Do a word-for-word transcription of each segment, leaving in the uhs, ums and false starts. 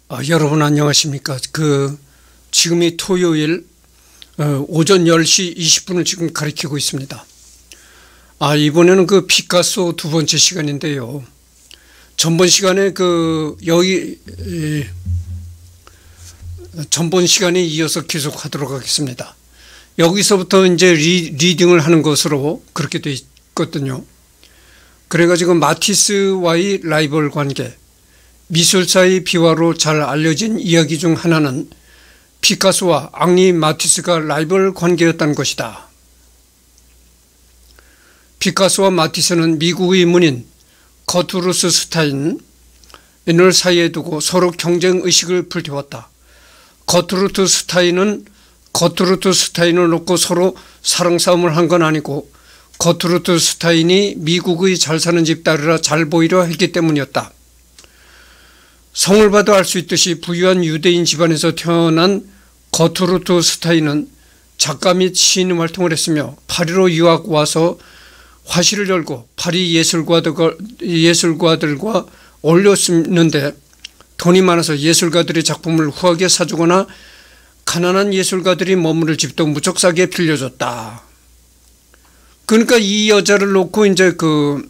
아, 여러분 안녕하십니까. 그 지금이 토요일 어, 오전 열 시 이십 분을 지금 가리키고 있습니다. 아, 이번에는 그 피카소 두 번째 시간인데요. 전번 시간에 그 여기 에, 전번 시간에 이어서 계속 하도록 하겠습니다. 여기서부터 이제 리, 리딩을 하는 것으로 그렇게 돼 있거든요. 그래가지고 마티스와의 라이벌 관계, 미술사의 비화로 잘 알려진 이야기 중 하나는 피카소와 앙리 마티스가 라이벌 관계였다는 것이다. 피카소와 마티스는 미국의 문인 거투르트 스타인을 사이에 두고 서로 경쟁의식을 불태웠다. 거투르트 스타인은 거투르트 스타인을 놓고 서로 사랑싸움을 한 건 아니고 거투르트 스타인이 미국의 잘 사는 집 딸이라 잘 보이려 했기 때문이었다. 성을 봐도 알 수 있듯이 부유한 유대인 집안에서 태어난 거투르트 스타인은 작가 및 시인 활동을 했으며 파리로 유학 와서 화실을 열고 파리 예술가들과, 예술가들과 어울렸는데 돈이 많아서 예술가들의 작품을 후하게 사주거나 가난한 예술가들이 머무를 집도 무척 싸게 빌려줬다. 그러니까 이 여자를 놓고 이제 그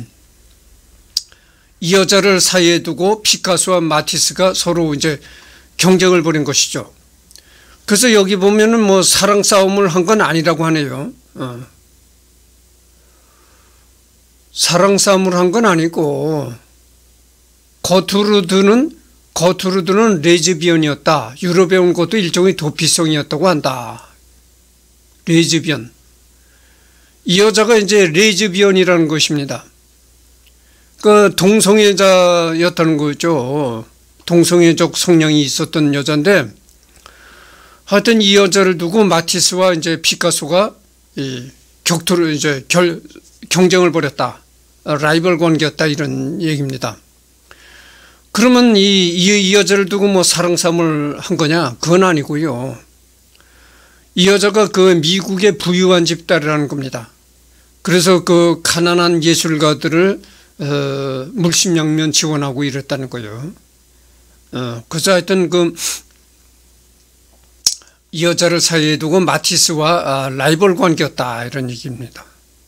이 여자를 사이에 두고 피카소와 마티스가 서로 이제 경쟁을 벌인 것이죠. 그래서 여기 보면은 뭐 사랑 싸움을 한 건 아니라고 하네요. 어. 사랑 싸움을 한 건 아니고 거투르드는 거투르드는 레즈비언이었다. 유럽에 온 것도 일종의 도피성이었다고 한다. 레즈비언. 이 여자가 이제 레즈비언이라는 것입니다. 그 동성애자였다는 거죠. 동성애적 성향이 있었던 여자인데 하여튼 이 여자를 두고 마티스와 이제 피카소가 이 격투를 이제 결, 경쟁을 벌였다. 라이벌 관계였다 이런 얘기입니다. 그러면 이, 이, 이 여자를 두고 뭐 사랑싸움을 한 거냐? 그건 아니고요. 이 여자가 그 미국의 부유한 집 딸이라는 겁니다. 그래서 그 가난한 예술가들을 어, 물심양면 지원하고 이랬다는 거예요. 어, 그래서 하여튼 그 이 여자를 사이에 두고 마티스와 아, 라이벌 관계였다 이런 얘기입니다.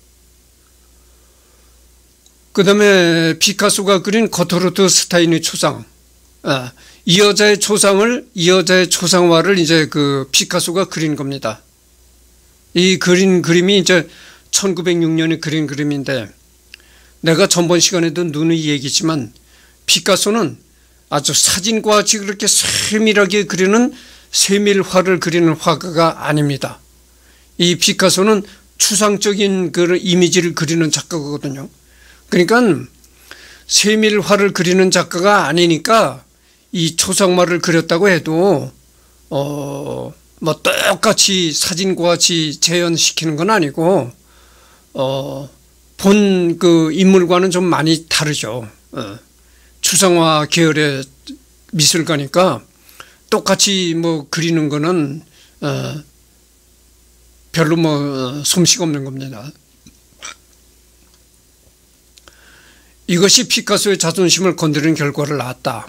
그 다음에 피카소가 그린 거투르트 스타인의 초상, 아, 이 여자의 초상을 이 여자의 초상화를 이제 그 피카소가 그린 겁니다. 이 그린 그림이 이제 천구백육 년에 그린 그림인데 내가 전번 시간에도 누누이 얘기했지만 피카소는 아주 사진과 같이 그렇게 세밀하게 그리는 세밀화를 그리는 화가가 아닙니다. 이 피카소는 추상적인 그 이미지를 그리는 작가거든요. 그러니까 세밀화를 그리는 작가가 아니니까 이 초상화를 그렸다고 해도 어 뭐 똑같이 사진과 같이 재현시키는 건 아니고 어 본 그 인물과는 좀 많이 다르죠. 어. 추상화 계열의 미술가니까 똑같이 뭐 그리는 거는 어 별로 뭐 솜씨가 없는 겁니다. 이것이 피카소의 자존심을 건드리는 결과를 낳았다.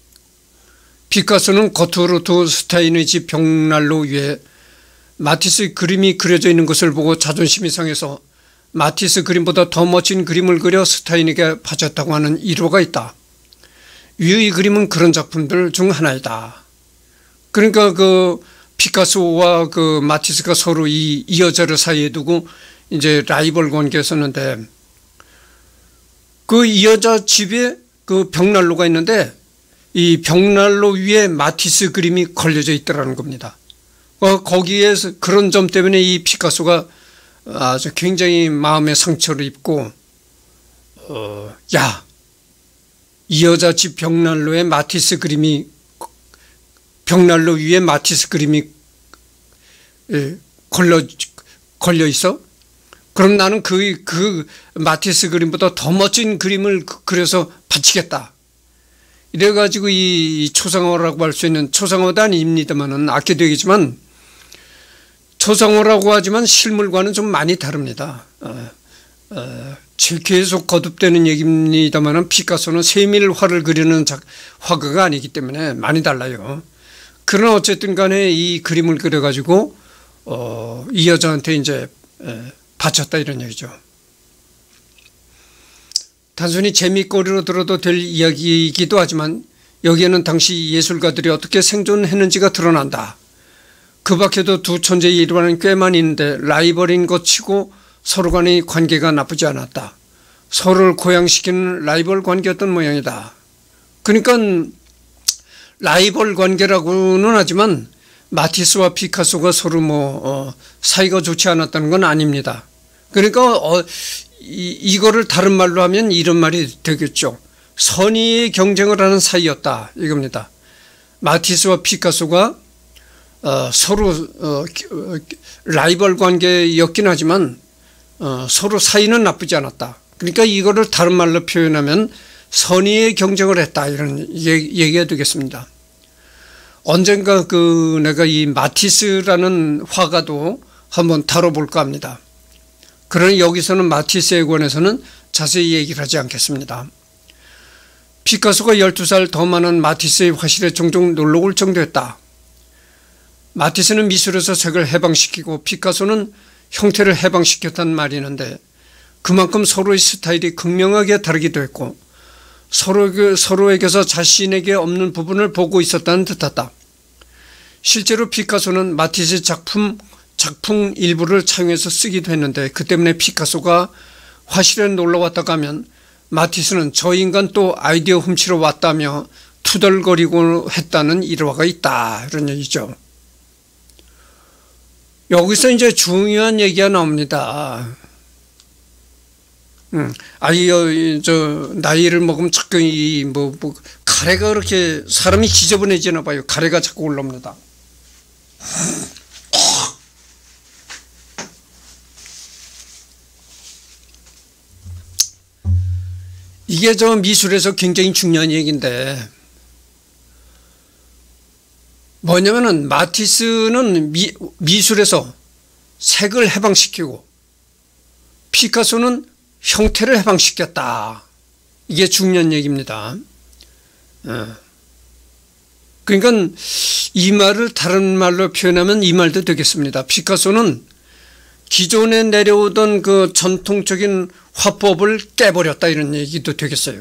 피카소는 거투르트 스타인의 집 벽난로 위에 마티스의 그림이 그려져 있는 것을 보고 자존심이 상해서 마티스 그림보다 더 멋진 그림을 그려 스타인에게 바쳤다고 하는 일화가 있다. 위의 그림은 그런 작품들 중 하나이다. 그러니까 그 피카소와 그 마티스가 서로 이, 이 여자를 사이에 두고 이제 라이벌 관계였었는데 그 이 여자 집에 그 벽난로가 있는데 이 벽난로 위에 마티스 그림이 걸려져 있더라는 겁니다. 어, 거기에서 그런 점 때문에 이 피카소가 아주 굉장히 마음의 상처를 입고 어, 야, 이 여자 집 벽난로에 마티스 그림이 벽난로 위에 마티스 그림이 예, 걸려 걸려 있어? 그럼 나는 그, 그 마티스 그림보다 더 멋진 그림을 그려서 바치겠다. 이래가지고 이 초상화라고 할 수 있는 초상화도 아닙니다만은 아껴 되겠지만 초상화라고 하지만 실물과는 좀 많이 다릅니다. 어, 계속 거듭되는 얘기입니다만 피카소는 세밀화를 그리는 작, 화가가 아니기 때문에 많이 달라요. 그러나 어쨌든 간에 이 그림을 그려가지고 어, 이 여자한테 이제 에, 바쳤다 이런 얘기죠. 단순히 재미거리로 들어도 될 이야기이기도 하지만 여기에는 당시 예술가들이 어떻게 생존했는지가 드러난다. 그 밖에도 두 천재의 일화는 꽤 많이 있는데 라이벌인 것 치고 서로 간의 관계가 나쁘지 않았다. 서로를 고양시키는 라이벌 관계였던 모양이다. 그러니까 라이벌 관계라고는 하지만 마티스와 피카소가 서로 뭐 어, 사이가 좋지 않았다는 건 아닙니다. 그러니까 어, 이, 이거를 다른 말로 하면 이런 말이 되겠죠. 선의의 경쟁을 하는 사이였다 이겁니다. 마티스와 피카소가 어, 서로 어, 라이벌 관계였긴 하지만 어, 서로 사이는 나쁘지 않았다. 그러니까 이거를 다른 말로 표현하면 선의의 경쟁을 했다 이런 얘기가 되겠습니다. 언젠가 그 내가 이 마티스라는 화가도 한번 다뤄볼까 합니다. 그러나 여기서는 마티스에 관해서는 자세히 얘기를 하지 않겠습니다. 피카소가 열두 살 더 많은 마티스의 화실에 종종 놀러 올 정도였다. 마티스는 미술에서 색을 해방시키고 피카소는 형태를 해방시켰다는 말이 있는데 그만큼 서로의 스타일이 극명하게 다르기도 했고 서로, 서로에게서 자신에게 없는 부분을 보고 있었다는 듯하다. 실제로 피카소는 마티스의 작품, 작품 일부를 차용해서 쓰기도 했는데 그 때문에 피카소가 화실에 놀러 왔다가 하면 마티스는 저 인간 또 아이디어 훔치러 왔다며 투덜거리고 했다는 일화가 있다 이런 얘기죠. 여기서 이제 중요한 얘기가 나옵니다. 음, 아이, 저, 나이를 먹으면 자꾸 이, 뭐, 뭐, 가래가 그렇게 사람이 지저분해지나 봐요. 가래가 자꾸 올라옵니다. 이게 저 미술에서 굉장히 중요한 얘기인데, 뭐냐면은 마티스는 미, 미술에서 색을 해방시키고 피카소는 형태를 해방시켰다. 이게 중요한 얘기입니다. 그러니까 이 말을 다른 말로 표현하면 이 말도 되겠습니다. 피카소는 기존에 내려오던 그 전통적인 화법을 깨버렸다 이런 얘기도 되겠어요.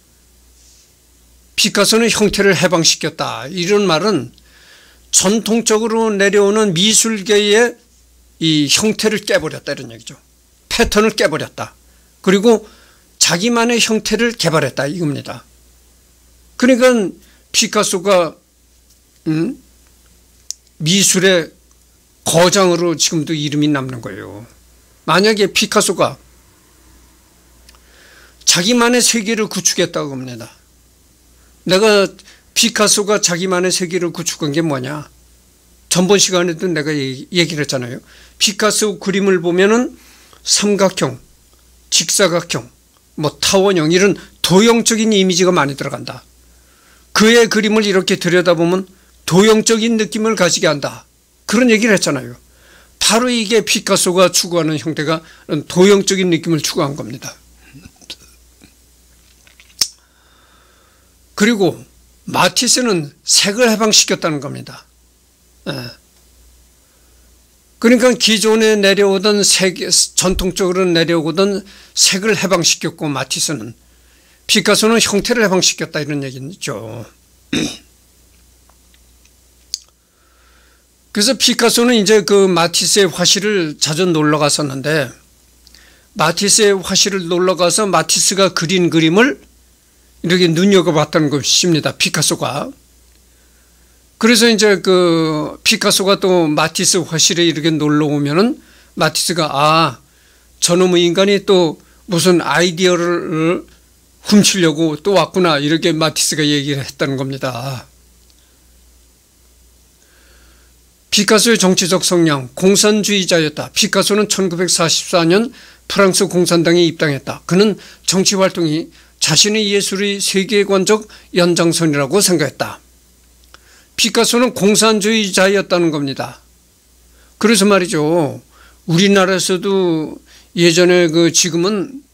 피카소는 형태를 해방시켰다. 이런 말은 전통적으로 내려오는 미술계의 이 형태를 깨버렸다 이런 얘기죠. 패턴을 깨버렸다. 그리고 자기만의 형태를 개발했다 이겁니다. 그러니까 피카소가 음? 미술의 거장으로 지금도 이름이 남는 거예요. 만약에 피카소가 자기만의 세계를 구축했다고 합니다. 내가 피카소가 자기만의 세계를 구축한 게 뭐냐? 전번 시간에도 내가 얘기를 했잖아요. 피카소 그림을 보면은 삼각형, 직사각형, 뭐 타원형 이런 도형적인 이미지가 많이 들어간다. 그의 그림을 이렇게 들여다보면 도형적인 느낌을 가지게 한다. 그런 얘기를 했잖아요. 바로 이게 피카소가 추구하는 형태가 도형적인 느낌을 추구한 겁니다. 그리고 마티스는 색을 해방시켰다는 겁니다. 그러니까 기존에 내려오던 색, 전통적으로 내려오던 색을 해방시켰고 마티스는, 피카소는 형태를 해방시켰다 이런 얘기죠. 그래서 피카소는 이제 그 마티스의 화실을 자주 놀러 갔었는데 마티스의 화실을 놀러 가서 마티스가 그린 그림을 이렇게 눈여겨봤다는 것입니다. 피카소가. 그래서 이제 그 피카소가 또 마티스 화실에 이렇게 놀러 오면은 마티스가 아, 저놈의 인간이 또 무슨 아이디어를 훔치려고 또 왔구나 이렇게 마티스가 얘기를 했다는 겁니다. 피카소의 정치적 성향, 공산주의자였다. 피카소는 천구백사십사 년 프랑스 공산당에 입당했다. 그는 정치활동이 자신의 예술의 세계관적 연장선이라고 생각했다. 피카소는 공산주의자였다는 겁니다. 그래서 말이죠. 우리나라에서도 예전에 그 지금은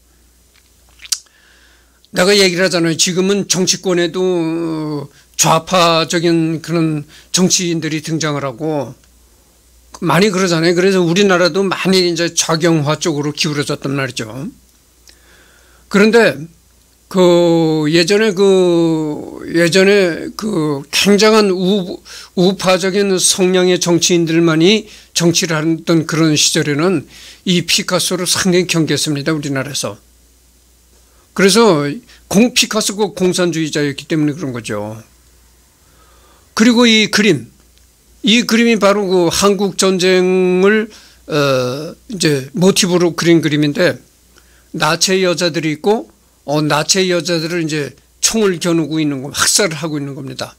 내가 얘기를 하잖아요. 지금은 정치권에도 좌파적인 그런 정치인들이 등장을 하고 많이 그러잖아요. 그래서 우리나라도 많이 이제 좌경화 쪽으로 기울어졌단 말이죠. 그런데 그 예전에 그 예전에 그 굉장한 우, 우파적인 성향의 정치인들만이 정치를 하던 그런 시절에는 이 피카소를 상당히 경계했습니다. 우리나라에서. 그래서 공 피카소가 공산주의자였기 때문에 그런 거죠. 그리고 이 그림, 이 그림이 바로 그 한국 전쟁을 어 이제 모티브로 그린 그림인데 나체 여자들이 있고 어 나체 여자들을 이제 총을 겨누고 있는 거, 학살을 하고 있는 겁니다.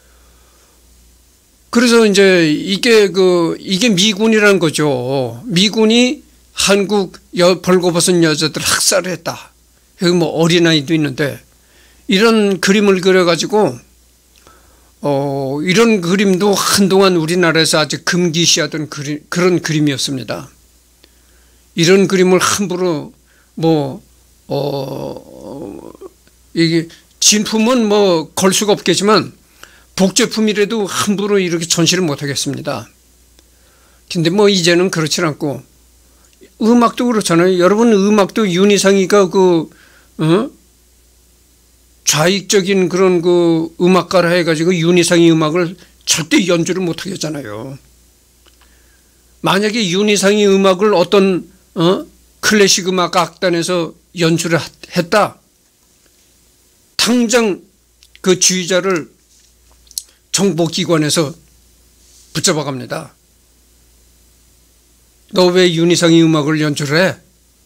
그래서 이제 이게 그 이게 미군이라는 거죠. 미군이 한국 여, 벌거벗은 여자들 학살을 했다. 여기 뭐 어린아이도 있는데 이런 그림을 그려가지고 어, 이런 그림도 한동안 우리나라에서 아주 금기시하던 그리, 그런 그림이었습니다. 이런 그림을 함부로 뭐, 어, 이게 진품은 뭐 걸 수가 없겠지만 복제품이라도 함부로 이렇게 전시를 못 하겠습니다. 근데 뭐 이제는 그렇지 않고 음악도 그렇잖아요. 여러분 음악도 윤희상이가 그, 어? 좌익적인 그런 그 음악가라 해가지고 윤희상이 음악을 절대 연주를 못 하겠잖아요. 만약에 윤희상이 음악을 어떤 어? 클래식 음악 악단에서 연주를 했다. 당장 그 지휘자를 정보기관에서 붙잡아 갑니다. 너 왜 윤희상이 음악을 연주를 해?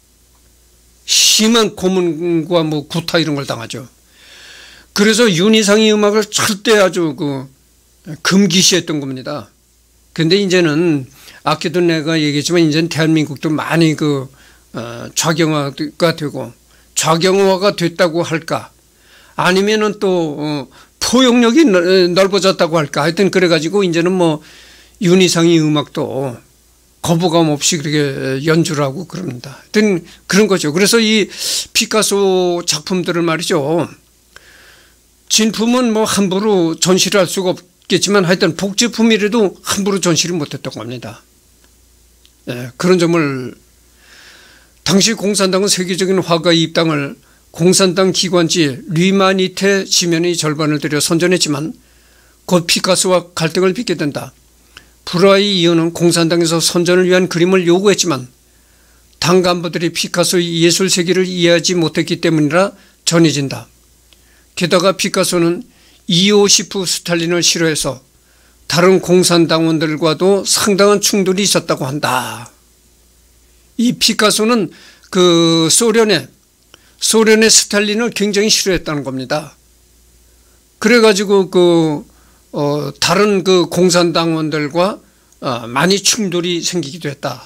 심한 고문과 뭐 구타 이런 걸 당하죠. 그래서 윤희상이 음악을 절대 아주 그 금기시했던 겁니다. 근데 이제는 아까도 내가 얘기했지만 이제는 대한민국도 많이 그 어, 좌경화가 되고 좌경화가 됐다고 할까? 아니면은 또 어, 포용력이 넓어졌다고 할까? 하여튼 그래가지고 이제는 뭐 윤희상이 음악도 거부감 없이 그렇게 연주를 하고 그럽니다. 하여튼 그런 거죠. 그래서 이 피카소 작품들을 말이죠. 진품은 뭐 함부로 전시를 할 수가 없겠지만 하여튼 복제품이라도 함부로 전시를 못했다고 합니다. 예, 그런 점을 당시 공산당은 세계적인 화가의 입당을 공산당 기관지 르마니테 지면의 절반을 들여 선전했지만 곧 피카소와 갈등을 빚게 된다. 불화의 이유는 공산당에서 선전을 위한 그림을 요구했지만 당 간부들이 피카소의 예술 세계를 이해하지 못했기 때문이라 전해진다. 게다가 피카소는 이오시프 스탈린을 싫어해서 다른 공산당원들과도 상당한 충돌이 있었다고 한다. 이 피카소는 그 소련의 소련의 스탈린을 굉장히 싫어했다는 겁니다. 그래가지고 그 어, 다른 그 공산당원들과 어, 많이 충돌이 생기기도 했다.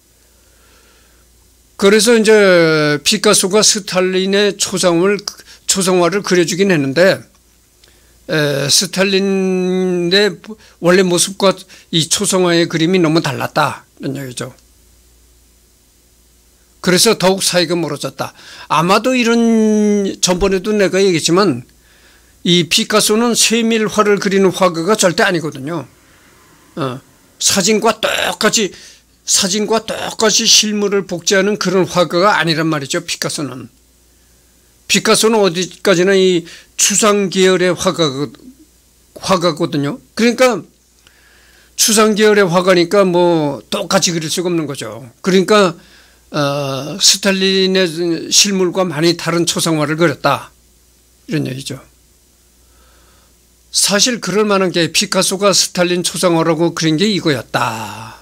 그래서 이제 피카소가 스탈린의 초상을 초상화를 그려주긴 했는데 에, 스탈린의 원래 모습과 이 초상화의 그림이 너무 달랐다 이런 얘기죠. 그래서 더욱 사이가 멀어졌다. 아마도 이런 전번에도 내가 얘기했지만 이 피카소는 세밀화를 그리는 화가가 절대 아니거든요. 어, 사진과 똑같이 사진과 똑같이 실물을 복제하는 그런 화가가 아니란 말이죠. 피카소는. 피카소는 어디까지나 이 추상 계열의 화가, 화가거든요. 그러니까 추상 계열의 화가니까 뭐 똑같이 그릴 수가 없는 거죠. 그러니까 어, 스탈린의 실물과 많이 다른 초상화를 그렸다. 이런 얘기죠. 사실 그럴 만한 게 피카소가 스탈린 초상화라고 그린 게 이거였다.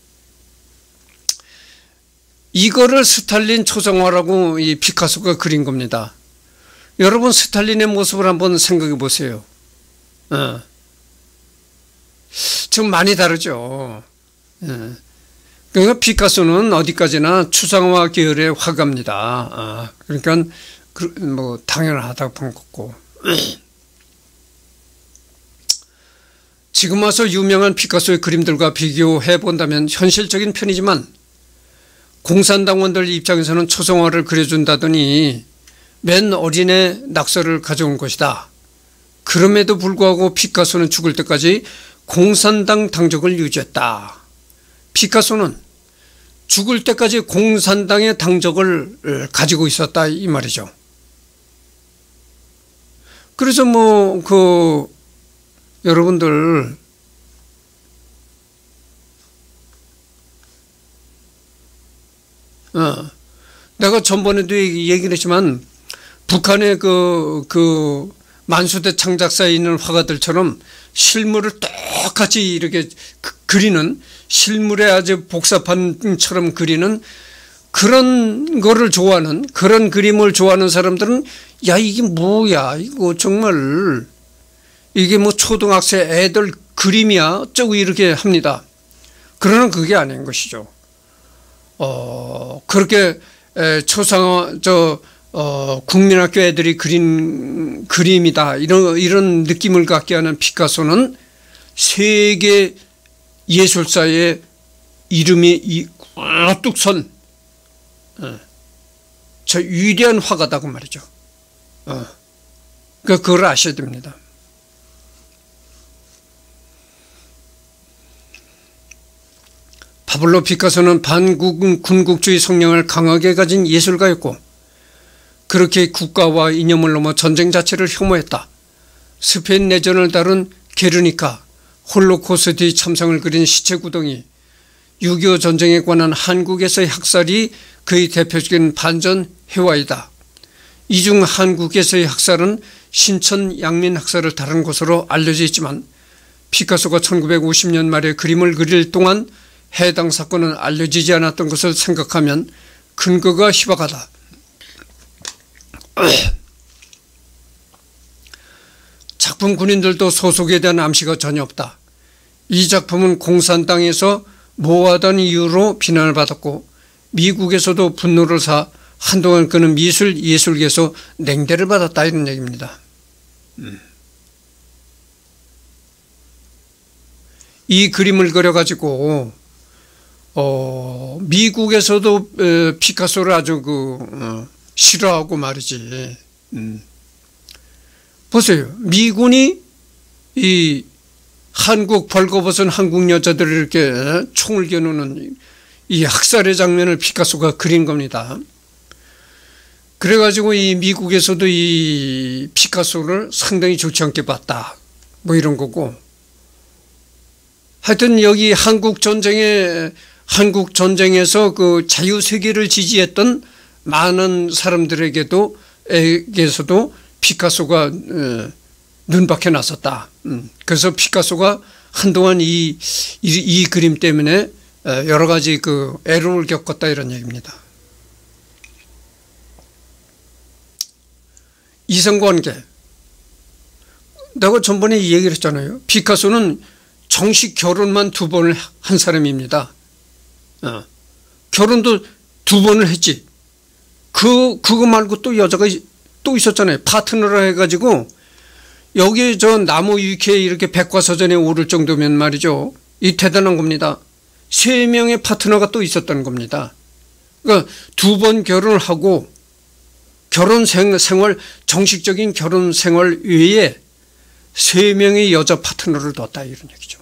이거를 스탈린 초상화라고 이 피카소가 그린 겁니다. 여러분 스탈린의 모습을 한번 생각해 보세요. 어. 좀 많이 다르죠. 어. 그러니까 피카소는 어디까지나 추상화 계열의 화가입니다. 어. 그러니까 그, 뭐 당연하다고 본 거고. 지금 와서 유명한 피카소의 그림들과 비교해 본다면 현실적인 편이지만 공산당원들 입장에서는 초상화를 그려준다더니 맨 어린애 낙서를 가져온 것이다. 그럼에도 불구하고 피카소는 죽을 때까지 공산당 당적을 유지했다. 피카소는 죽을 때까지 공산당의 당적을 가지고 있었다 이 말이죠. 그래서 뭐 그 여러분들 어, 내가 전번에도 얘기를 했지만 북한의 그, 그 만수대 창작사에 있는 화가들처럼 실물을 똑같이 이렇게 그, 그리는 실물에 아주 복사판처럼 그리는 그런 거를 좋아하는 그런 그림을 좋아하는 사람들은 야 이게 뭐야 이거 정말 이게 뭐 초등학생 애들 그림이야 어쩌고 이렇게 합니다. 그러나 그게 아닌 것이죠. 어 그렇게 에, 초상 저 어, 국민학교 애들이 그린 그림이다 이런 이런 느낌을 갖게 하는 피카소는 세계 예술사의 이름이 우뚝 선 저 위대한 화가다고 말이죠. 어. 그러니까 그걸 아셔야 됩니다. 파블로 피카소는 반군국주의 성향을 강하게 가진 예술가였고 그렇게 국가와 이념을 넘어 전쟁 자체를 혐오했다. 스페인 내전을 다룬 게르니카, 홀로코스트 참상을 그린 시체구덩이, 육이오 전쟁에 관한 한국에서의 학살이 그의 대표적인 반전 회화이다. 이 중 한국에서의 학살은 신천 양민 학살을 다룬 것으로 알려져 있지만 피카소가 천구백오십 년 말에 그림을 그릴 동안 해당 사건은 알려지지 않았던 것을 생각하면 근거가 희박하다. 작품 군인들도 소속에 대한 암시가 전혀 없다. 이 작품은 공산당에서 모호하다는 이유로 비난을 받았고 미국에서도 분노를 사 한동안 그는 미술 예술계에서 냉대를 받았다 이런 얘기입니다. 음. 이 그림을 그려가지고 어, 미국에서도 에, 피카소를 아주 그 어, 싫어하고 말이지. 음. 보세요. 미군이 이 한국 벌거벗은 한국 여자들을 이렇게 총을 겨누는 이 학살의 장면을 피카소가 그린 겁니다. 그래가지고 이 미국에서도 이 피카소를 상당히 좋지 않게 봤다. 뭐 이런 거고. 하여튼 여기 한국 전쟁에 한국 전쟁에서 그 자유세계를 지지했던 많은 사람들에게도 에게서도 피카소가 눈밖에 났었다. 그래서 피카소가 한동안 이, 이, 이 그림 때문에 여러 가지 그 애로를 겪었다 이런 얘기입니다. 이성관계. 내가 전번에 이 얘기를 했잖아요. 피카소는 정식 결혼만 두 번을 한 사람입니다. 어. 결혼도 두 번을 했지. 그, 그거 말고 또 여자가 또 있었잖아요. 파트너라 해가지고, 여기 저 나무 위키에 이렇게 백과사전에 오를 정도면 말이죠. 이 대단한 겁니다. 세 명의 파트너가 또 있었다는 겁니다. 그러니까 두 번 결혼을 하고, 결혼 생활, 정식적인 결혼 생활 외에 세 명의 여자 파트너를 뒀다 이런 얘기죠.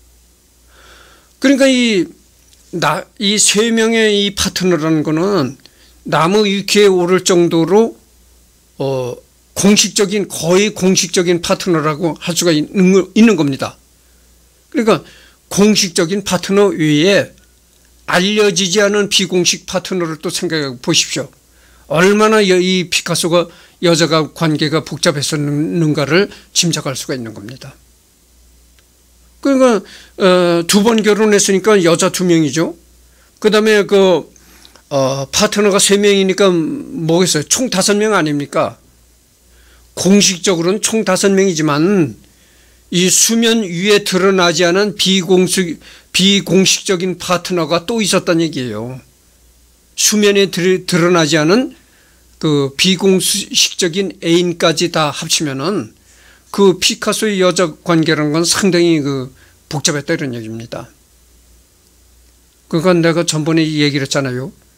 그러니까 이, 나, 이 세 명의 이 파트너라는 거는 나무 위키에 오를 정도로 어, 공식적인 거의 공식적인 파트너라고 할 수가 있는, 있는 겁니다. 그러니까 공식적인 파트너 외에 알려지지 않은 비공식 파트너를 또 생각해 보십시오. 얼마나 이 피카소가 여자가 관계가 복잡했었는가를 짐작할 수가 있는 겁니다. 그러니까 어, 두 번 결혼했으니까 여자 두 명이죠. 그 다음에 그 어, 파트너가 세 명이니까 뭐겠어요? 총 다섯 명 아닙니까? 공식적으로는 총 다섯 명이지만 이 수면 위에 드러나지 않은 비공식, 비공식적인 파트너가 또 있었다는 얘기예요. 수면에 드, 드러나지 않은 그 비공식적인 애인까지 다 합치면은 그 피카소의 여자 관계라는 건 상당히 그 복잡했다 이런 얘기입니다. 그건 내가 전번에 이 얘기를 했잖아요.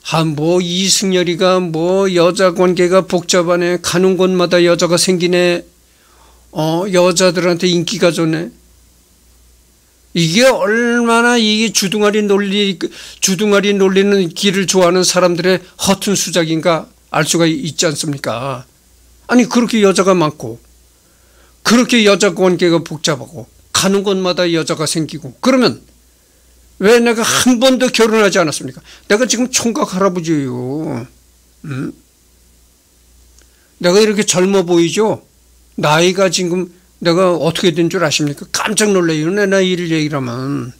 아, 뭐 이승열이가 뭐 여자 관계가 복잡하네. 가는 곳마다 여자가 생기네. 어, 여자들한테 인기가 좋네. 이게 얼마나 이게 주둥아리 논리, 주둥아리 놀리는 길을 좋아하는 사람들의 허튼 수작인가 알 수가 있지 않습니까? 아니, 그렇게 여자가 많고, 그렇게 여자 관계가 복잡하고, 가는 곳마다 여자가 생기고, 그러면 왜 내가 한 번도 결혼하지 않았습니까? 내가 지금 총각 할아버지예요. 음? 내가 이렇게 젊어 보이죠? 나이가 지금 내가 어떻게 된 줄 아십니까? 깜짝 놀라요. 내 나이를 얘기를 하면.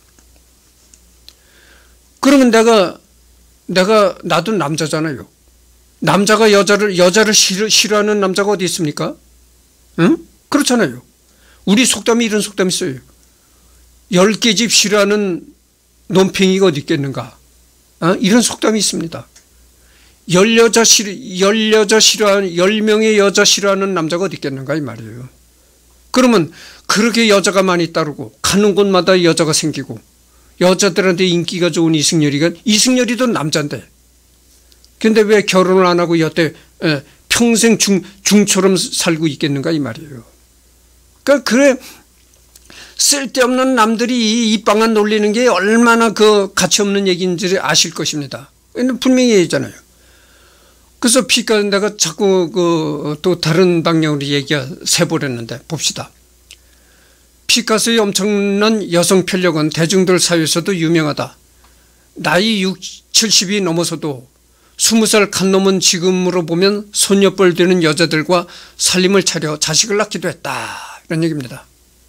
그러면 내가, 내가, 나도 남자잖아요. 남자가 여자를, 여자를 싫어, 싫어하는 남자가 어디 있습니까? 응? 그렇잖아요. 우리 속담이 이런 속담이 있어요. 열 개 집 싫어하는 논팽이가 어디 있겠는가? 어? 이런 속담이 있습니다. 열 여자 싫어, 열 여자 싫어하는, 열 명의 여자 싫어하는 남자가 어디 있겠는가? 이 말이에요. 그러면 그렇게 여자가 많이 따르고, 가는 곳마다 여자가 생기고, 여자들한테 인기가 좋은 이승열이가, 이승열이도 남자인데, 근데 왜 결혼을 안 하고 여태 평생 중, 중처럼 살고 있겠는가? 이 말이에요. 그러니까 그래, 쓸데없는 남들이 이 방안 놀리는 게 얼마나 그 가치 없는 얘기인지 아실 것입니다. 분명히 얘기잖아요. 그래서 피카 내가 자꾸 그 또 다른 방향으로 얘기가 새버렸는데 봅시다. 피카소의 엄청난 여성 편력은 대중들 사이에서도 유명하다. 나이 육십, 칠십이 넘어서도 스무 살 간 넘은 지금으로 보면 손녀뻘 되는 여자들과 살림을 차려 자식을 낳기도 했다. 이런 얘기입니다.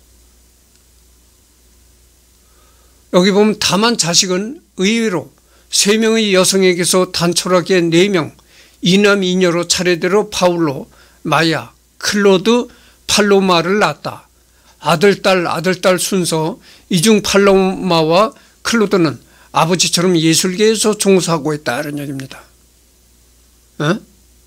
여기 보면 다만 자식은 의외로 세 명의 여성에게서 단촐하게 네 명, 이남 이녀로 차례대로 파울로, 마야, 클로드, 팔로마를 낳았다. 아들, 딸, 아들, 딸 순서, 이중 팔로마와 클로드는 아버지처럼 예술계에서 종사하고 있다. 이런 얘기입니다. 어?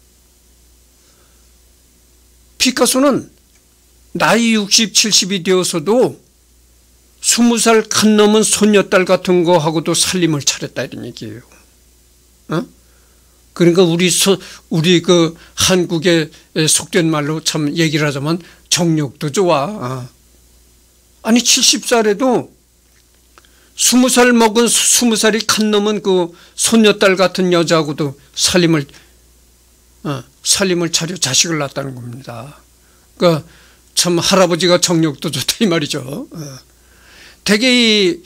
피카소는 나이 육십, 칠십이 되어서도 스무 살 간 넘은 손녀딸 같은 거 하고도 살림을 차렸다. 이런 얘기예요. 어? 그러니까 우리 소, 우리 그 한국의 속된 말로 참 얘기를 하자면 정력도 좋아. 어. 아니 칠십 살에도 스무 살 먹은 스무 살이 간 넘은 그 손녀딸 같은 여자하고도 살림을 어, 살림을 차려 자식을 낳았다는 겁니다. 그러니까 참 할아버지가 정력도 좋다 이 말이죠. 어. 대개 이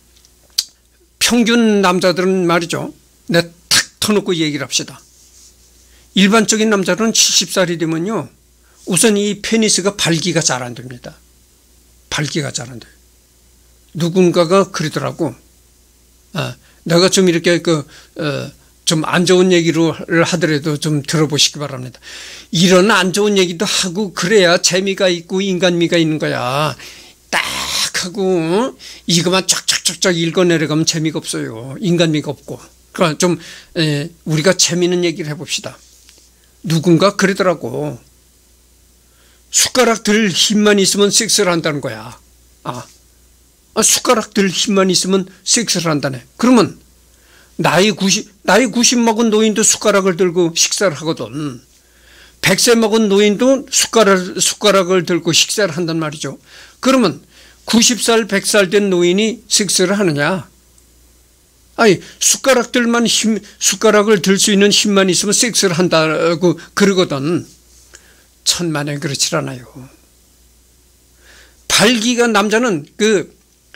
평균 남자들은 말이죠. 내 탁 터놓고 얘기를 합시다. 일반적인 남자들은 칠십 살이 되면요. 우선 이 페니스가 발기가 잘 안 됩니다. 발기가 잘 안 돼요. 누군가가 그러더라고. 아, 내가 좀 이렇게 그, 어, 좀 안 좋은 얘기를 하더라도 좀 들어보시기 바랍니다. 이런 안 좋은 얘기도 하고 그래야 재미가 있고 인간미가 있는 거야. 딱 하고 이거만 쫙쫙쫙쫙 읽어내려가면 재미가 없어요. 인간미가 없고. 그러니까 좀 에, 우리가 재미있는 얘기를 해봅시다. 누군가 그러더라고. 숟가락 들 힘만 있으면 섹스를 한다는 거야. 아, 아 숟가락 들 힘만 있으면 섹스를 한다네. 그러면 나이 구십, 나이 구십 먹은 노인도 숟가락을 들고 식사를 하거든. 백 세 먹은 노인도 숟가락, 숟가락을 들고 식사를 한단 말이죠. 그러면 구십 살, 백 살 된 노인이 섹스를 하느냐? 아니, 숟가락들만 힘, 숟가락을 들 수 있는 힘만 있으면 섹스를 한다고 그러거든. 천만에 그렇지 않아요. 발기가 남자는 그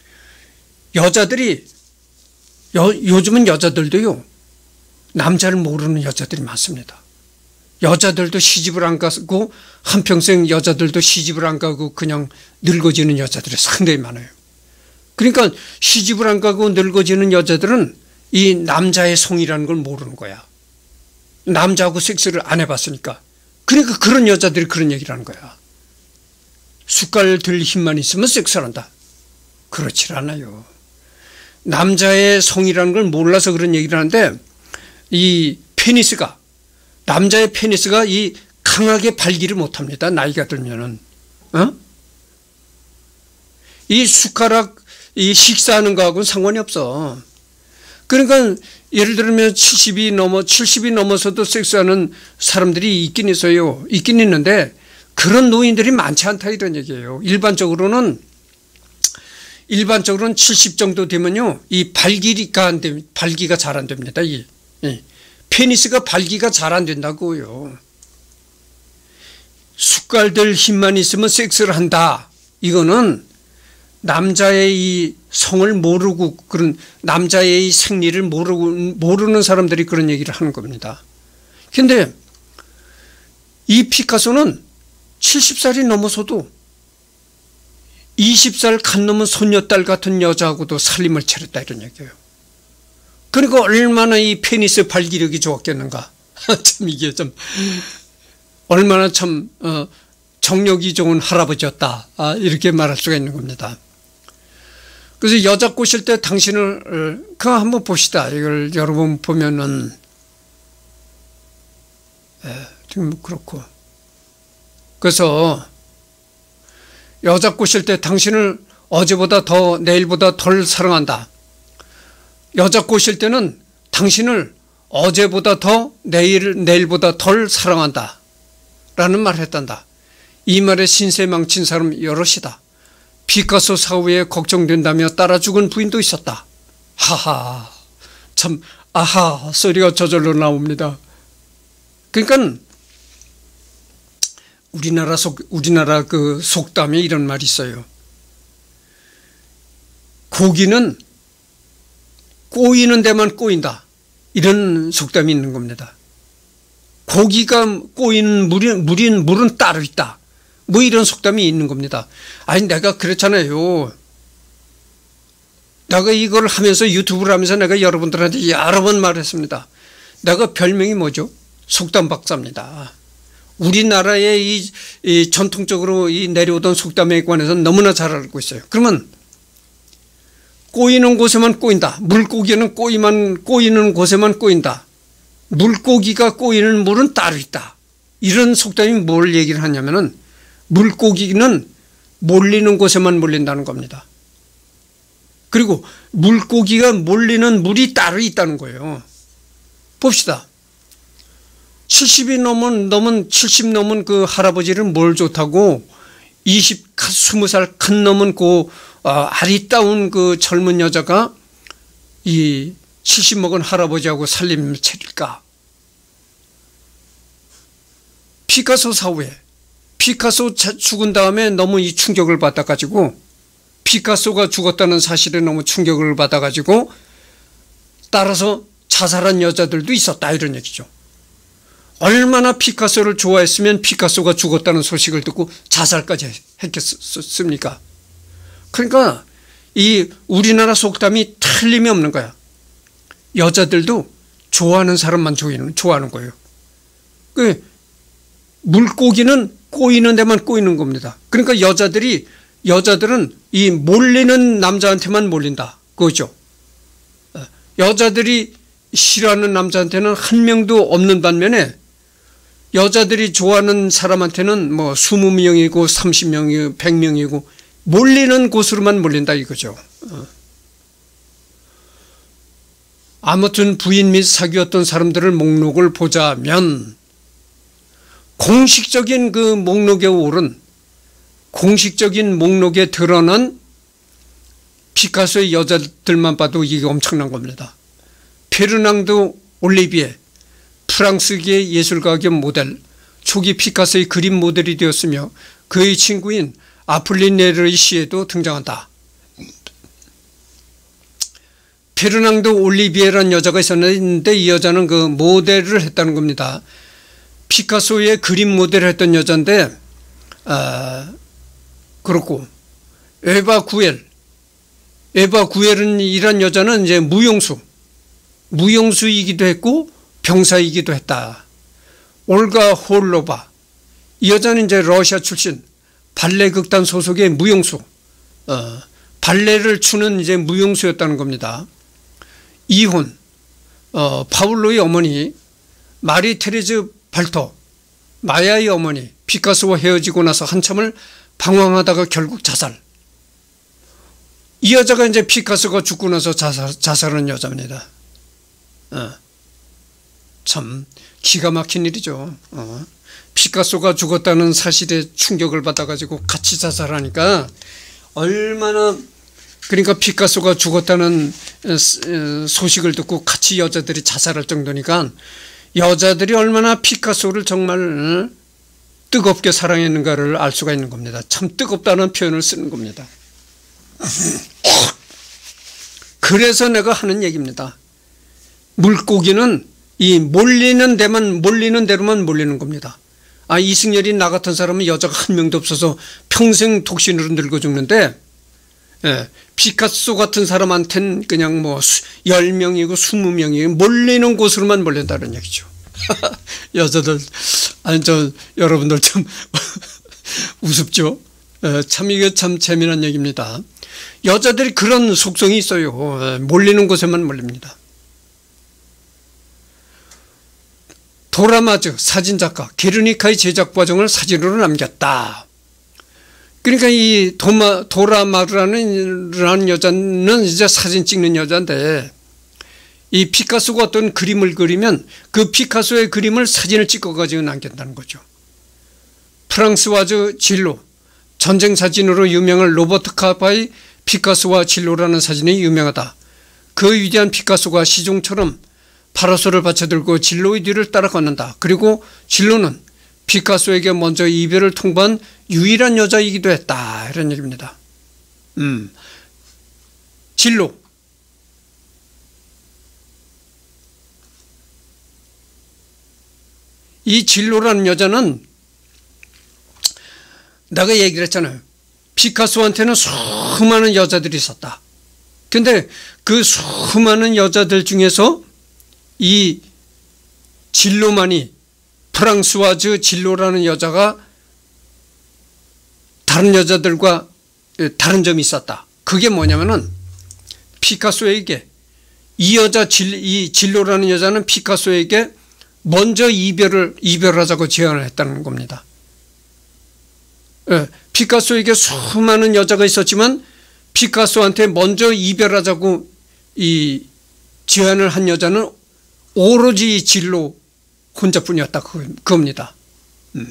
여자들이 요, 요즘은 여자들도요. 남자를 모르는 여자들이 많습니다. 여자들도 시집을 안 가고 한평생 여자들도 시집을 안 가고 그냥 늙어지는 여자들이 상당히 많아요. 그러니까 시집을 안 가고 늙어지는 여자들은 이 남자의 성이라는 걸 모르는 거야. 남자하고 섹스를 안 해봤으니까. 그러니까 그런 여자들이 그런 얘기를 하는 거야. 숟갈 들 힘만 있으면 섹스를 한다. 그렇지 않아요. 남자의 성이라는 걸 몰라서 그런 얘기를 하는데 이 페니스가 남자의 페니스가 이 강하게 발기를 못합니다. 나이가 들면은. 어? 이 숟가락 이 식사하는 거하고는 상관이 없어. 그러니까 예를 들면 칠십이 넘어 칠십이 넘어서도 섹스하는 사람들이 있긴 있어요. 있긴 있는데 그런 노인들이 많지 않다 이런 얘기예요. 일반적으로는 일반적으로는 칠십 정도 되면요, 이 발기가 안 됩니다. 발기가 잘 안 됩니다. 이, 이 페니스가 발기가 잘 안 된다고요. 숟갈들 힘만 있으면 섹스를 한다. 이거는 남자의 이 성을 모르고 그런 남자의 이 생리를 모르고 모르는 사람들이 그런 얘기를 하는 겁니다. 근데 이 피카소는 칠십 살이 넘어서도 이십 살 간 넘은 손녀딸 같은 여자하고도 살림을 차렸다 이런 얘기예요. 그러니까 얼마나 이 페니스 발기력이 좋았겠는가. 참 이게 좀 얼마나 참 어, 정력이 좋은 할아버지였다. 아, 이렇게 말할 수가 있는 겁니다. 그래서 여자 꼬실 때 당신을 그거 한번 봅시다. 이걸 여러분 보면은 예, 좀 그렇고. 그래서 여자 꼬실 때 당신을 어제보다 더 내일보다 덜 사랑한다. 여자 꼬실 때는 당신을 어제보다 더 내일 내일보다 덜 사랑한다. 라는 말을 했단다. 이 말에 신세 망친 사람 여럿이다. 피카소 사후에 걱정된다며 따라 죽은 부인도 있었다. 하하, 참 아하 소리가 저절로 나옵니다. 그러니까 우리나라 속 우리나라 그 속담에 이런 말이 있어요. 고기는 꼬이는 데만 꼬인다. 이런 속담이 있는 겁니다. 고기가 꼬이는 물인, 물인 물은 따로 있다. 뭐 이런 속담이 있는 겁니다. 아니 내가 그렇잖아요. 내가 이걸 하면서 유튜브를 하면서 내가 여러분들한테 여러 번 말했습니다. 내가 별명이 뭐죠? 속담 박사입니다. 우리나라의 이, 이 전통적으로 이 내려오던 속담에 관해서 너무나 잘 알고 있어요. 그러면 꼬이는 곳에만 꼬인다. 물고기는 꼬이만 꼬이는 곳에만 꼬인다. 물고기가 꼬이는 물은 따로 있다. 이런 속담이 뭘 얘기를 하냐면은 물고기는 몰리는 곳에만 몰린다는 겁니다. 그리고 물고기가 몰리는 물이 따로 있다는 거예요. 봅시다. 칠십이 넘은, 넘은, 칠십 넘은 그 할아버지를 뭘 좋다고 이십, 스무 살 칸 넘은 그, 어, 아리따운 그 젊은 여자가 이 칠십 먹은 할아버지하고 살림을 차릴까? 피카소 사후에 피카소 죽은 다음에 너무 이 충격을 받아가지고 피카소가 죽었다는 사실에 너무 충격을 받아가지고 따라서 자살한 여자들도 있었다 이런 얘기죠. 얼마나 피카소를 좋아했으면 피카소가 죽었다는 소식을 듣고 자살까지 했겠습니까? 그러니까 이 우리나라 속담이 틀림이 없는 거야. 여자들도 좋아하는 사람만 좋아하는 거예요. 그 물고기는 꼬이는 데만 꼬이는 겁니다. 그러니까 여자들이 여자들은 이 몰리는 남자한테만 몰린다. 그거죠. 여자들이 싫어하는 남자한테는 한 명도 없는 반면에 여자들이 좋아하는 사람한테는 뭐 이십 명이고 삼십 명이고 백 명이고 몰리는 곳으로만 몰린다 이거죠. 아무튼 부인 및 사귀었던 사람들을 목록을 보자면 공식적인 그 목록에 오른 공식적인 목록에 드러난 피카소의 여자들만 봐도 이게 엄청난 겁니다. 페르낭도 올리비에 프랑스계 예술가 겸 모델, 초기 피카소의 그림 모델이 되었으며 그의 친구인 아폴리네르의 시에도 등장한다. 페르낭도 올리비에라는 여자가 있었는데 이 여자는 그 모델을 했다는 겁니다. 피카소의 그림 모델을 했던 여자인데 아, 그렇고 에바 구엘 에바 구엘은 이란 여자는 이제 무용수 무용수이기도 했고 병사이기도 했다. 올가 홀로바 이 여자는 이제 러시아 출신 발레 극단 소속의 무용수 어, 발레를 추는 이제 무용수였다는 겁니다. 이혼 어, 파울로의 어머니 마리 테레즈 발토 마야의 어머니 피카소와 헤어지고 나서 한참을 방황하다가 결국 자살. 이 여자가 이제 피카소가 죽고 나서 자살, 자살한 여자입니다. 어. 참 기가 막힌 일이죠. 어. 피카소가 죽었다는 사실에 충격을 받아가지고 같이 자살하니까 얼마나, 그러니까 피카소가 죽었다는 소식을 듣고 같이 여자들이 자살할 정도니까 여자들이 얼마나 피카소를 정말 뜨겁게 사랑했는가를 알 수가 있는 겁니다. 참 뜨겁다는 표현을 쓰는 겁니다. 그래서 내가 하는 얘기입니다. 물고기는 이 몰리는 데만, 몰리는 대로만 몰리는 겁니다. 아, 이승열이 나 같은 사람은 여자가 한 명도 없어서 평생 독신으로 늙어 죽는데, 예, 피카소 같은 사람한테는 그냥 뭐 열 명이고 스무 명이고 몰리는 곳으로만 몰린다는 얘기죠. 여자들, 아니, 저, 여러분들 좀 우습죠? 예, 참 이게 참 재미난 얘기입니다. 여자들이 그런 속성이 있어요. 예, 몰리는 곳에만 몰립니다. 도라마즈 사진작가 게르니카의 제작 과정을 사진으로 남겼다. 그러니까 이 도마, 도라마르라는 여자는 이제 사진 찍는 여자인데, 이 피카소가 어떤 그림을 그리면 그 피카소의 그림을 사진을 찍어가지고 남겼다는 거죠. 프랑스와즈 진로, 전쟁 사진으로 유명한 로버트 카파의 피카소와 진로라는 사진이 유명하다. 그 위대한 피카소가 시종처럼 파라솔을 받쳐들고 진로의 뒤를 따라 걷는다. 그리고 진로는 피카소에게 먼저 이별을 통보한 유일한 여자이기도 했다. 이런 얘기입니다. 음, 진로. 이 진로라는 여자는 내가 얘기를 했잖아요. 피카소한테는 수많은 여자들이 있었다. 근데 그 수많은 여자들 중에서 이 진로만이, 프랑스와즈 진로라는 여자가 다른 여자들과 다른 점이 있었다. 그게 뭐냐면은 피카소에게 이 여자 진, 이 진로라는 여자는 피카소에게 먼저 이별을 이별하자고 제안을 했다는 겁니다. 예, 피카소에게 수많은 여자가 있었지만 피카소한테 먼저 이별하자고 이 제안을 한 여자는 오로지 진로 혼자뿐이었다. 그겁니다. 음.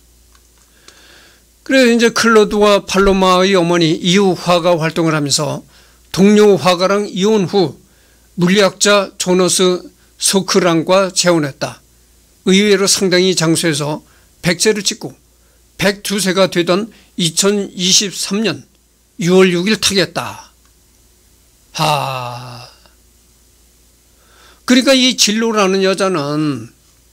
그래서 이제 클로드와 팔로마의 어머니 이후 화가 활동을 하면서 동료 화가랑 이혼 후 물리학자 조너스 소크랑과 재혼했다. 의외로 상당히 장수해서 백 세를 찍고 백이 세가 되던 이천이십삼 년 유월 육일 타계했다. 하. 그러니까 이 진로라는 여자는,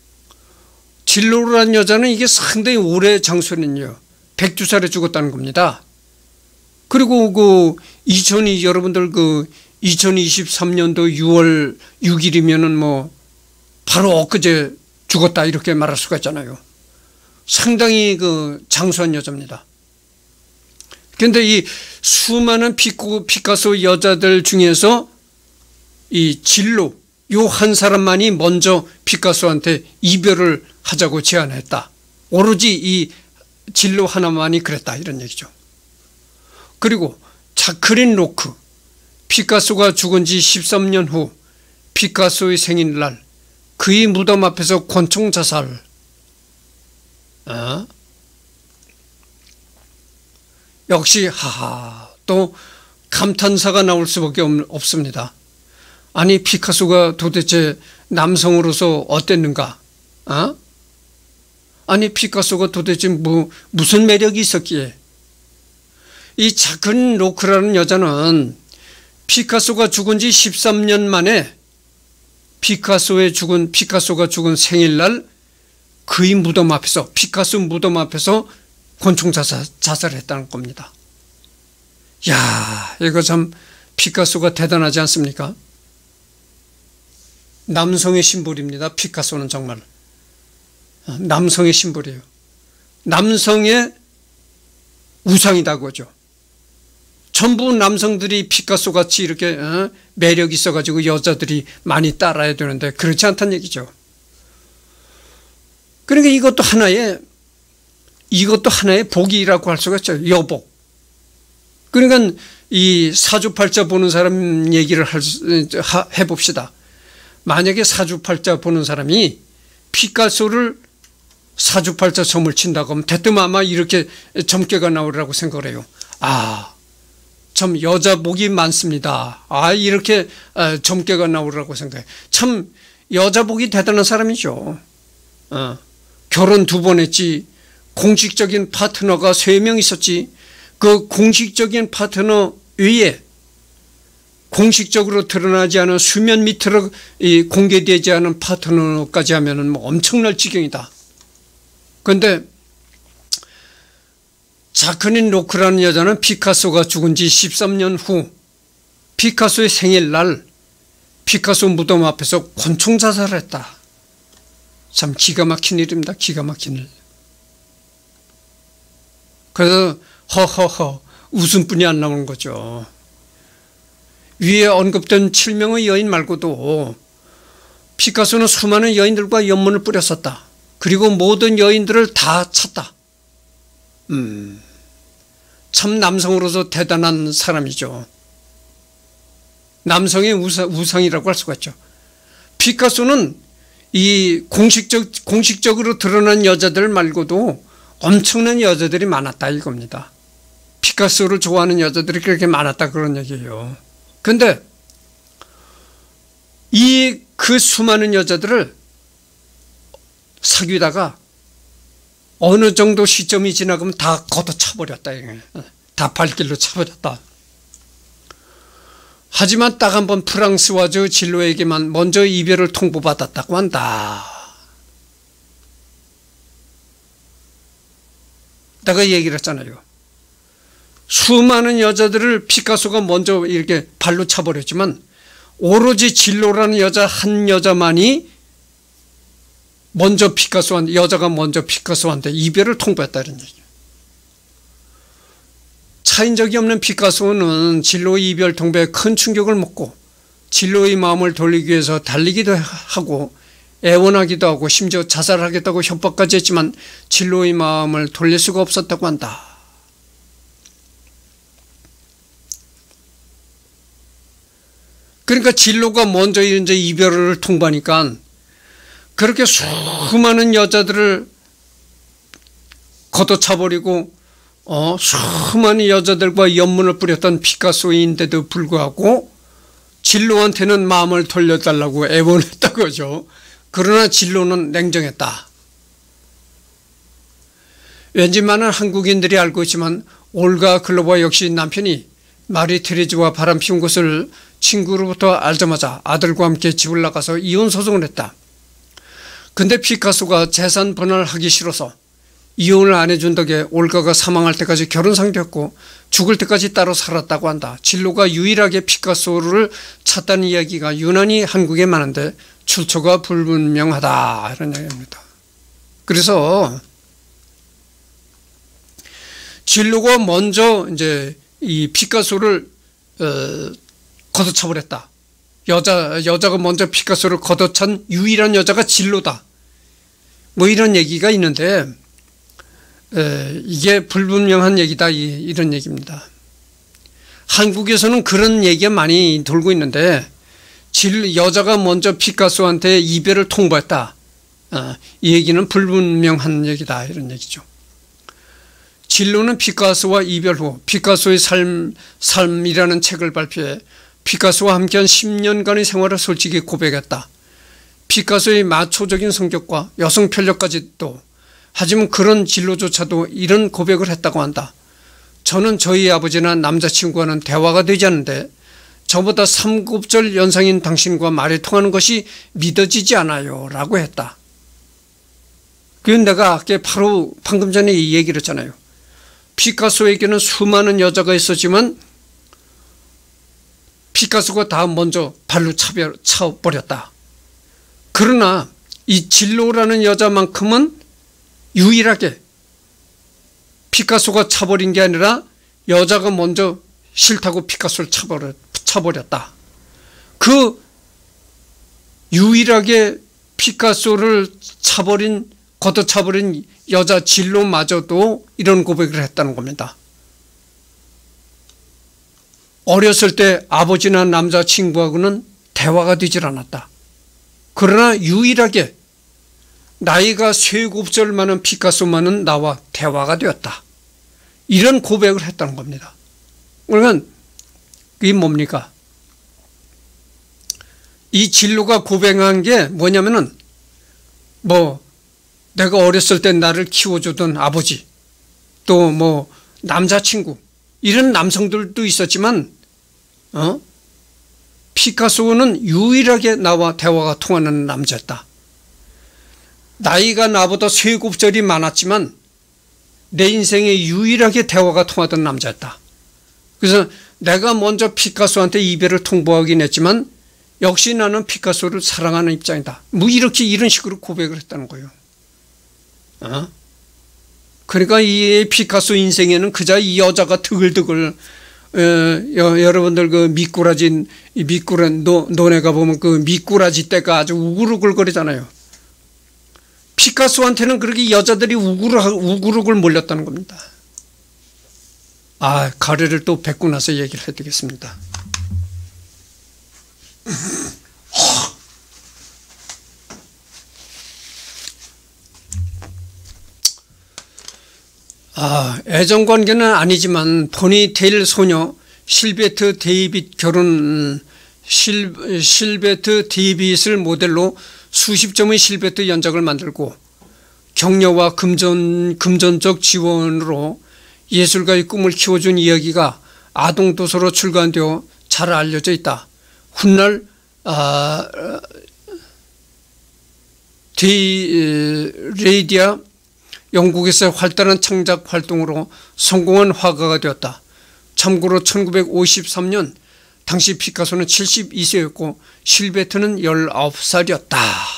진로라는 여자는 이게 상당히 오래 장수했는요. 백이 살에 죽었다는 겁니다. 그리고 그 이천이 여러분들 그 이천이십삼 년도 유월 육일이면은 뭐 바로 엊그제 죽었다 이렇게 말할 수가 있잖아요. 상당히 그 장수한 여자입니다. 그런데 이 수많은 피코, 피카소 여자들 중에서 이 진로, 요 한 사람만이 먼저 피카소한테 이별을 하자고 제안했다. 오로지 이 진로 하나만이 그랬다. 이런 얘기죠. 그리고 자크린 로크, 피카소가 죽은 지 십삼 년 후 피카소의 생일날 그의 무덤 앞에서 권총 자살. 어? 역시 하하, 또 감탄사가 나올 수밖에 없습니다. 아니 피카소가 도대체 남성으로서 어땠는가? 어? 아니 피카소가 도대체 뭐 무슨 매력이 있었기에? 이 자크린 로크라는 여자는 피카소가 죽은 지 십삼 년 만에 피카소의 죽은 피카소가 죽은 생일날 그의 무덤 앞에서, 피카소 무덤 앞에서 권총 자살, 자살했다는 겁니다. 야, 이거 참 피카소가 대단하지 않습니까? 남성의 심볼입니다. 피카소는 정말 남성의 심볼이에요. 남성의 우상이다 그거죠. 전부 남성들이 피카소같이 이렇게 어? 매력이 있어가지고 여자들이 많이 따라야 되는데 그렇지 않다는 얘기죠. 그러니까 이것도 하나의 이것도 하나의 복이라고 할 수가 있죠. 여복. 그러니까 이 사주팔자 보는 사람 얘기를 할, 해봅시다. 만약에 사주팔자 보는 사람이 피카소를 사주팔자 점을 친다고 하면 대뜸 아마 이렇게 점괘가 나오리라고 생각을 해요. 아, 참 여자 복이 많습니다. 아, 이렇게 점괘가 나오리라고 생각해요. 참 여자 복이 대단한 사람이죠. 어, 결혼 두 번 했지. 공식적인 파트너가 세 명 있었지. 그 공식적인 파트너 외에 공식적으로 드러나지 않은 수면 밑으로 공개되지 않은 파트너까지 하면은 뭐 엄청날 지경이다. 그런데 자크린 로크라는 여자는 피카소가 죽은 지 십삼 년 후 피카소의 생일날 피카소 무덤 앞에서 권총 자살을 했다. 참 기가 막힌 일입니다. 기가 막힌 일. 그래서 허허허 웃음뿐이 안 나오는 거죠. 위에 언급된 칠 명의 여인 말고도 피카소는 수많은 여인들과 연문을 뿌렸었다. 그리고 모든 여인들을 다 찼다. 음, 참 남성으로서 대단한 사람이죠. 남성의 우상, 우상이라고 할 수가 있죠. 피카소는 이 공식적, 공식적으로 드러난 여자들 말고도 엄청난 여자들이 많았다 이겁니다. 피카소를 좋아하는 여자들이 그렇게 많았다 그런 얘기예요. 그런데 이 그 수많은 여자들을 사귀다가 어느 정도 시점이 지나가면 다 걷어차버렸다. 다 발길로 차버렸다. 하지만 딱 한 번 프랑스 와저 진로에게만 먼저 이별을 통보받았다고 한다. 내가 얘기를 했잖아요. 수많은 여자들을 피카소가 먼저 이렇게 발로 차버렸지만 오로지 진로라는 여자 한 여자만이 먼저 피카소한테, 여자가 먼저 피카소한테 이별을 통보했다 이런 얘기예요. 차인 적이 없는 피카소는 진로의 이별 통보에 큰 충격을 먹고 진로의 마음을 돌리기 위해서 달리기도 하고 애원하기도 하고 심지어 자살하겠다고 협박까지 했지만 진로의 마음을 돌릴 수가 없었다고 한다. 그러니까 진로가 먼저 이제 이별을 통보하니까 그렇게 수많은 여자들을 걷어차버리고 어, 수많은 여자들과 연문을 뿌렸던 피카소인데도 불구하고 진로한테는 마음을 돌려달라고 애원했다고 하죠. 그러나 진로는 냉정했다. 왠지 많은 한국인들이 알고 있지만 올가 글로바 역시 남편이 마리 테레즈와 바람 피운 것을 친구로부터 알자마자 아들과 함께 집을 나가서 이혼 소송을 했다. 근데 피카소가 재산 분할하기 싫어서 이혼을 안 해준 덕에 올가가 사망할 때까지 결혼 상대였고 죽을 때까지 따로 살았다고 한다. 진로가 유일하게 피카소를 찾다는 이야기가 유난히 한국에 많은데 출처가 불분명하다 이런 이야기입니다. 그래서 진로가 먼저 이제 이 피카소를 어, 걷어차버렸다. 여자, 여자가 먼저 피카소를 걷어찬 유일한 여자가 진로다. 뭐 이런 얘기가 있는데 에, 이게 불분명한 얘기다 이, 이런 얘기입니다. 한국에서는 그런 얘기가 많이 돌고 있는데 질, 여자가 먼저 피카소한테 이별을 통보했다. 어, 이 얘기는 불분명한 얘기다 이런 얘기죠. 진로는 피카소와 이별 후 피카소의 삶, 삶이라는 책을 발표해 피카소와 함께한 십 년간의 생활을 솔직히 고백했다. 피카소의 마초적인 성격과 여성 편력까지도 하지만 그런 진로조차도 이런 고백을 했다고 한다. 저는 저희 아버지나 남자친구와는 대화가 되지 않는데 저보다 삼곱절 연상인 당신과 말이 통하는 것이 믿어지지 않아요 라고 했다. 그건 내가 아까 바로 방금 전에 이 얘기를 했잖아요. 피카소에게는 수많은 여자가 있었지만 피카소가 다 먼저 발로 차별, 차버렸다. 그러나 이 진로라는 여자만큼은 유일하게 피카소가 차버린 게 아니라 여자가 먼저 싫다고 피카소를 차버렸, 차버렸다. 그 유일하게 피카소를 차버린, 걷어차버린 여자 진로마저도 이런 고백을 했다는 겁니다. 어렸을 때 아버지나 남자친구하고는 대화가 되질 않았다. 그러나 유일하게 나이가 쇠곱절 많은 피카소만은 나와 대화가 되었다. 이런 고백을 했다는 겁니다. 그러면 이게 뭡니까? 이 진로가 고백한 게 뭐냐면은 뭐 내가 어렸을 때 나를 키워주던 아버지, 또 뭐 남자친구, 이런 남성들도 있었지만 어? 피카소는 유일하게 나와 대화가 통하는 남자였다. 나이가 나보다 쇠곱절이 많았지만 내 인생에 유일하게 대화가 통하던 남자였다. 그래서 내가 먼저 피카소한테 이별을 통보하긴 했지만 역시 나는 피카소를 사랑하는 입장이다. 뭐 이렇게 이런 식으로 고백을 했다는 거예요. 어? 그러니까 이 피카소 인생에는 그저 이 여자가 드글드글 어, 여, 여러분들 그 미꾸라지 미꾸라 노, 노네가 보면 그 미꾸라지 떼가 아주 우글우글거리잖아요. 피카소한테는 그렇게 여자들이 우글, 우글우글 몰렸다는 겁니다. 아, 가래를 또 뱉고 나서 얘기를 해드리겠습니다. 아, 애정관계는 아니지만 포니테일 소녀 실베트 데이빗 결혼 실, 실베트 데이빗을 모델로 수십 점의 실베트 연작을 만들고 격려와 금전, 금전적 지원으로 예술가의 꿈을 키워준 이야기가 아동도서로 출간되어 잘 알려져 있다. 훗날 아, 데이 레이디아 영국에서 활달한 창작 활동으로 성공한 화가가 되었다. 참고로 천구백오십삼 년 당시 피카소는 칠십이 세였고 실베트는 열아홉 살이었다.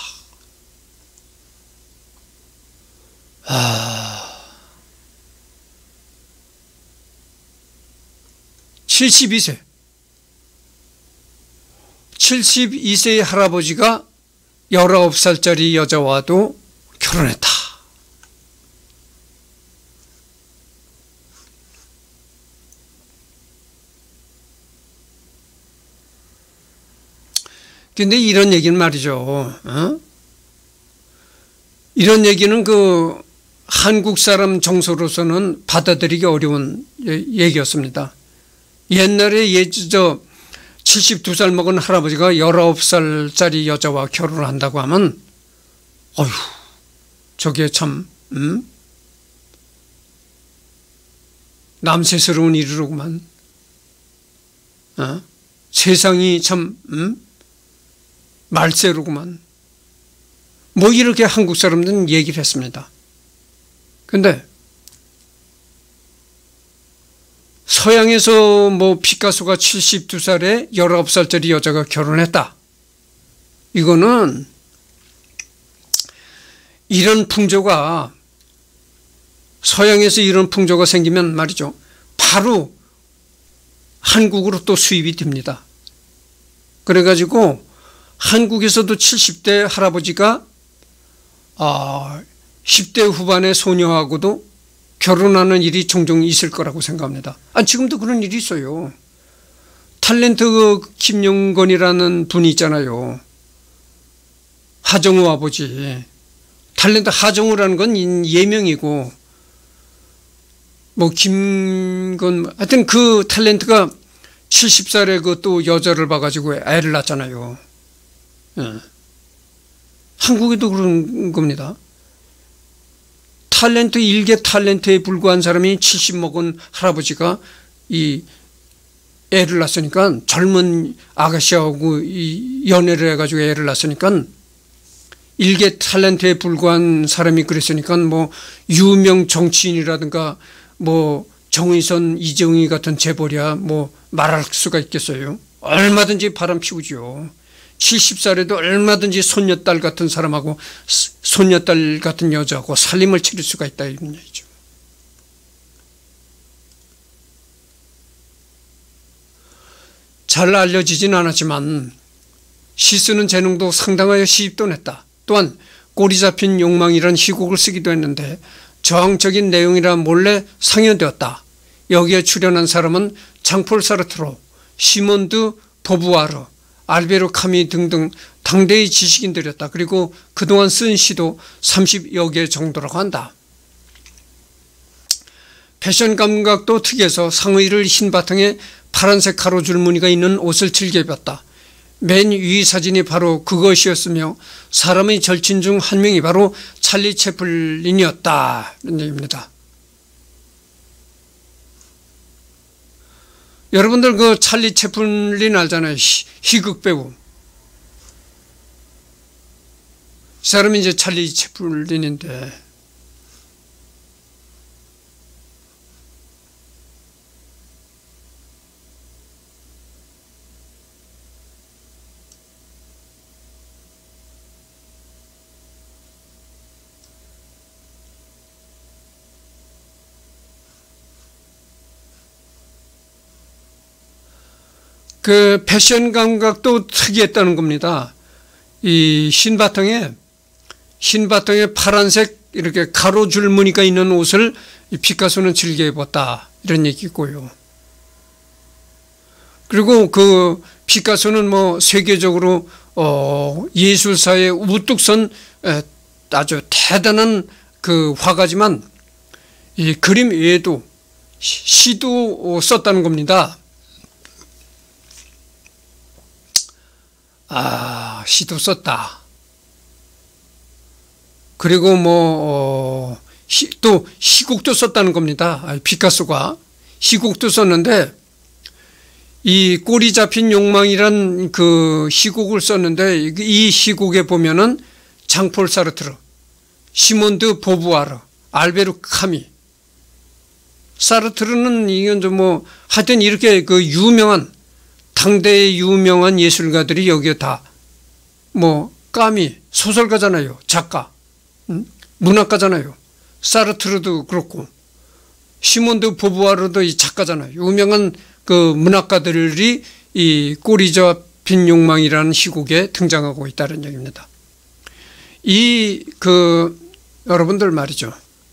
아, 칠십이 세. 칠십이 세의 할아버지가 열아홉 살짜리 여자와도 결혼했다. 근데 이런 얘기는 말이죠. 어? 이런 얘기는 그 한국 사람 정서로서는 받아들이기 어려운 얘기였습니다. 옛날에 예, 저 칠십두 살 먹은 할아버지가 열아홉 살짜리 여자와 결혼을 한다고 하면 어휴, 저게 참 음? 남세스러운 일이로구만. 어? 세상이 참 음? 말세로구만. 뭐 이렇게 한국 사람들은 얘기를 했습니다. 근데 서양에서 뭐 피카소가 칠십두 살에 열아홉 살짜리 여자가 결혼했다. 이거는 이런 풍조가 서양에서 이런 풍조가 생기면 말이죠. 바로 한국으로 또 수입이 됩니다. 그래가지고 한국에서도 칠십 대 할아버지가 아, 십 대 후반의 소녀하고도 결혼하는 일이 종종 있을 거라고 생각합니다. 아, 지금도 그런 일이 있어요. 탤런트 김용건이라는 분이 있잖아요. 하정우 아버지. 탤런트 하정우라는 건 예명이고 뭐 김건 하여튼 그 탤런트가 칠십 살에 그 또 여자를 봐가지고 애를 낳았잖아요. 예. 한국에도 그런 겁니다. 탤런트, 일개 탤런트에 불과한 사람이 칠십 먹은 할아버지가 이 애를 낳았으니까 젊은 아가씨하고 이 연애를 해가지고 애를 낳았으니까 일개 탤런트에 불과한 사람이 그랬으니까 뭐 유명 정치인이라든가 뭐 정의선, 이정희 같은 재벌이야 뭐 말할 수가 있겠어요. 얼마든지 바람 피우죠. 칠십 살에도 얼마든지 손녀딸 같은 사람하고 손녀딸 같은 여자하고 살림을 차릴 수가 있다 이런 얘기죠. 잘 알려지진 않았지만 시쓰는 재능도 상당하여 시집도 냈다. 또한 꼬리 잡힌 욕망이란 희곡을 쓰기도 했는데 저항적인 내용이라 몰래 상연되었다. 여기에 출연한 사람은 장폴 사르트로, 시몬드 보부아르, 알베르 카미 등등 당대의 지식인들이었다. 그리고 그동안 쓴 시도 삼십여 개 정도라고 한다. 패션 감각도 특이해서 상의를 흰 바탕에 파란색 가로줄 무늬가 있는 옷을 즐겨 입었다. 맨 위 사진이 바로 그것이었으며 사람의 절친 중 한 명이 바로 찰리 채플린이었다. 이런 얘기입니다. 여러분들 그 찰리 채플린 알잖아요. 희극 배우. 이 사람이 이제 찰리 채플린인데 그 패션 감각도 특이했다는 겁니다. 이 흰 바탕에 흰 바탕에 파란색 이렇게 가로줄 무늬가 있는 옷을 피카소는 즐겨 입었다. 이런 얘기고요. 그리고 그 피카소는 뭐 세계적으로 어 예술사에 우뚝 선 아주 대단한 그 화가지만 이 그림 외에도 시도 썼다는 겁니다. 아, 시도 썼다. 그리고 뭐, 어, 시, 또 희곡도 썼다는 겁니다. 아, 피카소가. 희곡도 썼는데, 이 꼬리 잡힌 욕망이란 그 희곡을 썼는데, 이 희곡에 보면은 장폴 사르트르, 시몬 드 보부아르, 알베르 카미, 사르트르는 이건 좀 뭐, 하여튼 이렇게 그 유명한 당대의 유명한 예술가들이 여기에 다 뭐 까미 소설가잖아요. 작가, 응? 문학가잖아요. 사르트르도 그렇고 시몬 드 보부아르도 이 작가잖아요. 유명한 그 문학가들이 이 꼬리 잡힌 욕망이라는 희곡에 등장하고 있다는 얘기입니다. 이 그 여러분들 말이죠.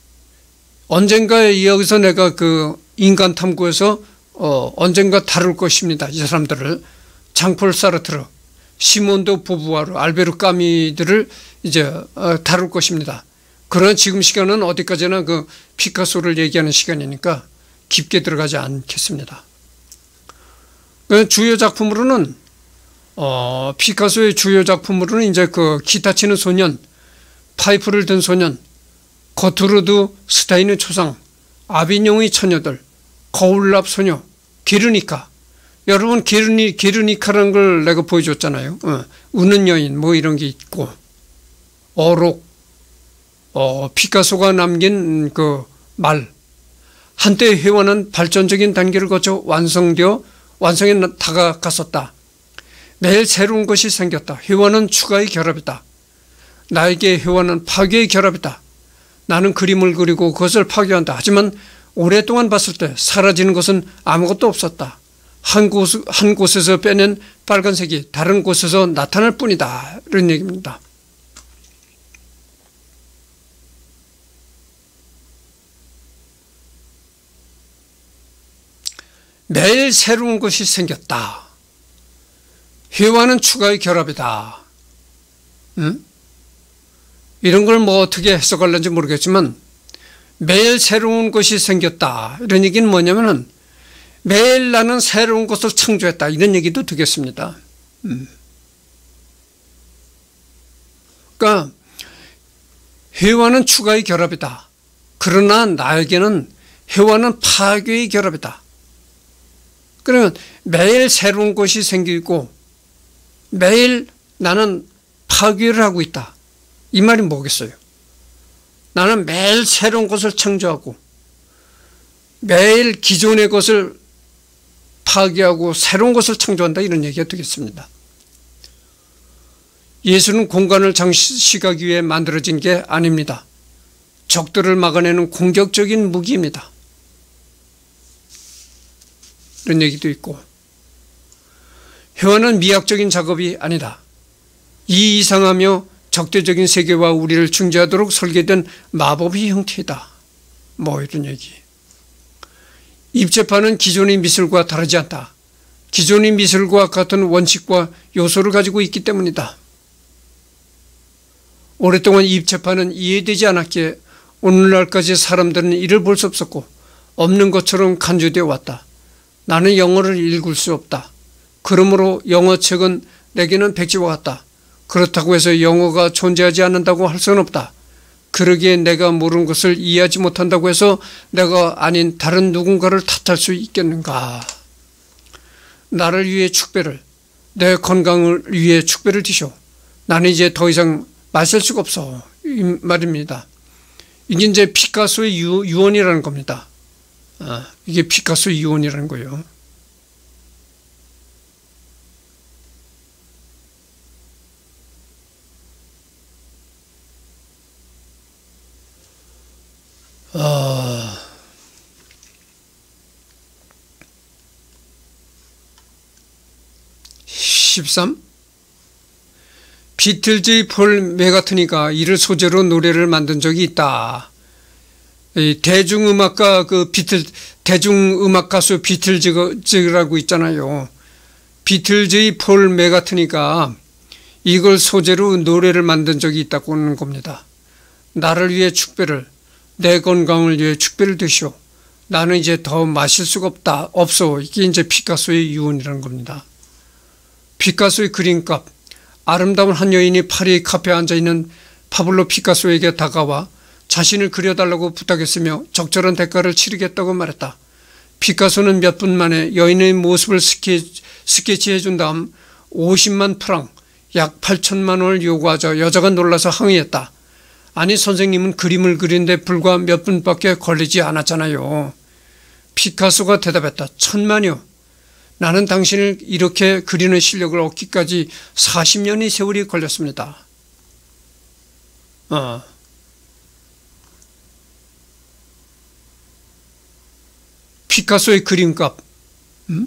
언젠가 여기서 내가 그 인간 탐구에서 어, 언젠가 다룰 것입니다. 이 사람들을. 장폴 사르트르, 시몬 드 보부아르, 알베르 까미들을 이제 어, 다룰 것입니다. 그러나 지금 시간은 어디까지나 그 피카소를 얘기하는 시간이니까 깊게 들어가지 않겠습니다. 그 주요 작품으로는 어, 피카소의 주요 작품으로는 이제 그 기타 치는 소년, 파이프를 든 소년, 거투르드 스타인의 초상, 아비뇽의 처녀들, 거울납 소녀, 게르니카. 여러분 게르니, 게르니카라는 걸 내가 보여줬잖아요. 어, 우는 여인 뭐 이런 게 있고 어록, 어, 피카소가 남긴 그 말. 한때 회화는 발전적인 단계를 거쳐 완성되어 완성에 다가갔었다. 매일 새로운 것이 생겼다. 회화는 추가의 결합이다. 나에게 회화는 파괴의 결합이다. 나는 그림을 그리고 그것을 파괴한다. 하지만 오랫동안 봤을 때 사라지는 것은 아무것도 없었다. 한 곳, 한 곳에서 빼낸 빨간색이 다른 곳에서 나타날 뿐이다. 이런 얘기입니다. 매일 새로운 것이 생겼다. 회화는 추가의 결합이다. 응? 이런 걸 뭐 어떻게 해석할는지 모르겠지만 매일 새로운 것이 생겼다. 이런 얘기는 뭐냐면은 매일 나는 새로운 것을 창조했다. 이런 얘기도 되겠습니다. 음. 그러니까 회화는 추가의 결합이다. 그러나 나에게는 회화는 파괴의 결합이다. 그러면 매일 새로운 것이 생기고 매일 나는 파괴를 하고 있다. 이 말이 뭐겠어요? 나는 매일 새로운 것을 창조하고 매일 기존의 것을 파괴하고 새로운 것을 창조한다. 이런 얘기가 되겠습니다. 예수는 공간을 장식하기 위해 만들어진 게 아닙니다. 적들을 막아내는 공격적인 무기입니다. 이런 얘기도 있고 회화는 미학적인 작업이 아니다. 이이상하며 적대적인 세계와 우리를 중재하도록 설계된 마법의 형태이다. 뭐 이런 얘기. 입체파는 기존의 미술과 다르지 않다. 기존의 미술과 같은 원칙과 요소를 가지고 있기 때문이다. 오랫동안 입체파는 이해되지 않았기에 오늘날까지 사람들은 이를 볼 수 없었고 없는 것처럼 간주되어 왔다. 나는 영어를 읽을 수 없다. 그러므로 영어책은 내게는 백지와 같다. 그렇다고 해서 영어가 존재하지 않는다고 할 수는 없다. 그러기에 내가 모르는 것을 이해하지 못한다고 해서 내가 아닌 다른 누군가를 탓할 수 있겠는가. 나를 위해 축배를, 내 건강을 위해 축배를 드셔. 나는 이제 더 이상 마실 수가 없어. 이 말입니다. 이게 이제 피카소의 유, 유언이라는 겁니다. 아, 이게 피카소의 유언이라는 거예요. 아, 십삼. 비틀즈의 폴 맥카트니가 이를 소재로 노래를 만든 적이 있다. 이 대중음악가 그 비틀 대중음악 가수 비틀즈라고 있잖아요. 비틀즈의 폴 맥카트니가 이걸 소재로 노래를 만든 적이 있다고 하는 겁니다. 나를 위해 축배를, 내 건강을 위해 축배를 드시오. 나는 이제 더 마실 수가 없다. 없어. 이게 이제 피카소의 유언이라는 겁니다. 피카소의 그림값. 아름다운 한 여인이 파리 카페에 앉아있는 파블로 피카소에게 다가와 자신을 그려달라고 부탁했으며 적절한 대가를 치르겠다고 말했다. 피카소는 몇 분 만에 여인의 모습을 스케치, 스케치해준 다음 오십만 프랑, 약 팔천만 원을 요구하자 여자가 놀라서 항의했다. 아니 선생님은 그림을 그리는데 불과 몇 분밖에 걸리지 않았잖아요. 피카소가 대답했다. 천만이요. 나는 당신을 이렇게 그리는 실력을 얻기까지 사십 년의 세월이 걸렸습니다. 어. 피카소의 그림값. 음?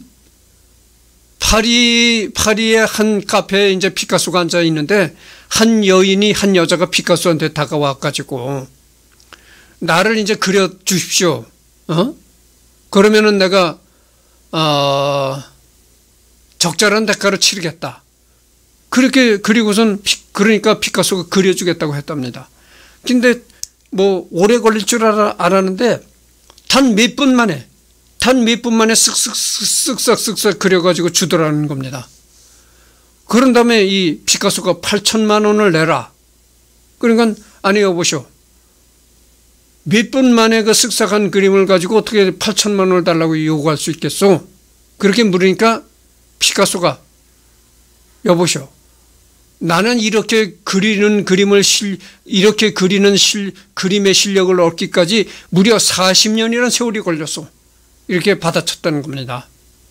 파리, 파리의 한 카페에 이제 피카소가 앉아 있는데 한 여인이 한 여자가 피카소한테 다가와가지고 나를 이제 그려 주십시오. 어? 그러면은 내가 어, 적절한 대가를 치르겠다. 그렇게 그리고선 피, 그러니까 피카소가 그려주겠다고 했답니다. 근데 뭐 오래 걸릴 줄 알아, 알았는데 단 몇 분 만에 단 몇 분 만에 쓱쓱 쓱싹 쓱싹 그려가지고 주더라는 겁니다. 그런 다음에 이 피카소가 팔천만 원을 내라. 그러니까 아니 여보시오. 몇 분 만에 그 쓱싹한 그림을 가지고 어떻게 팔천만 원을 달라고 요구할 수 있겠소? 그렇게 물으니까 피카소가 여보시오. 나는 이렇게 그리는 그림을 실, 이렇게 그리는 실, 그림의 실력을 얻기까지 무려 사십 년이라는 세월이 걸렸어. 이렇게 받아쳤다는 겁니다.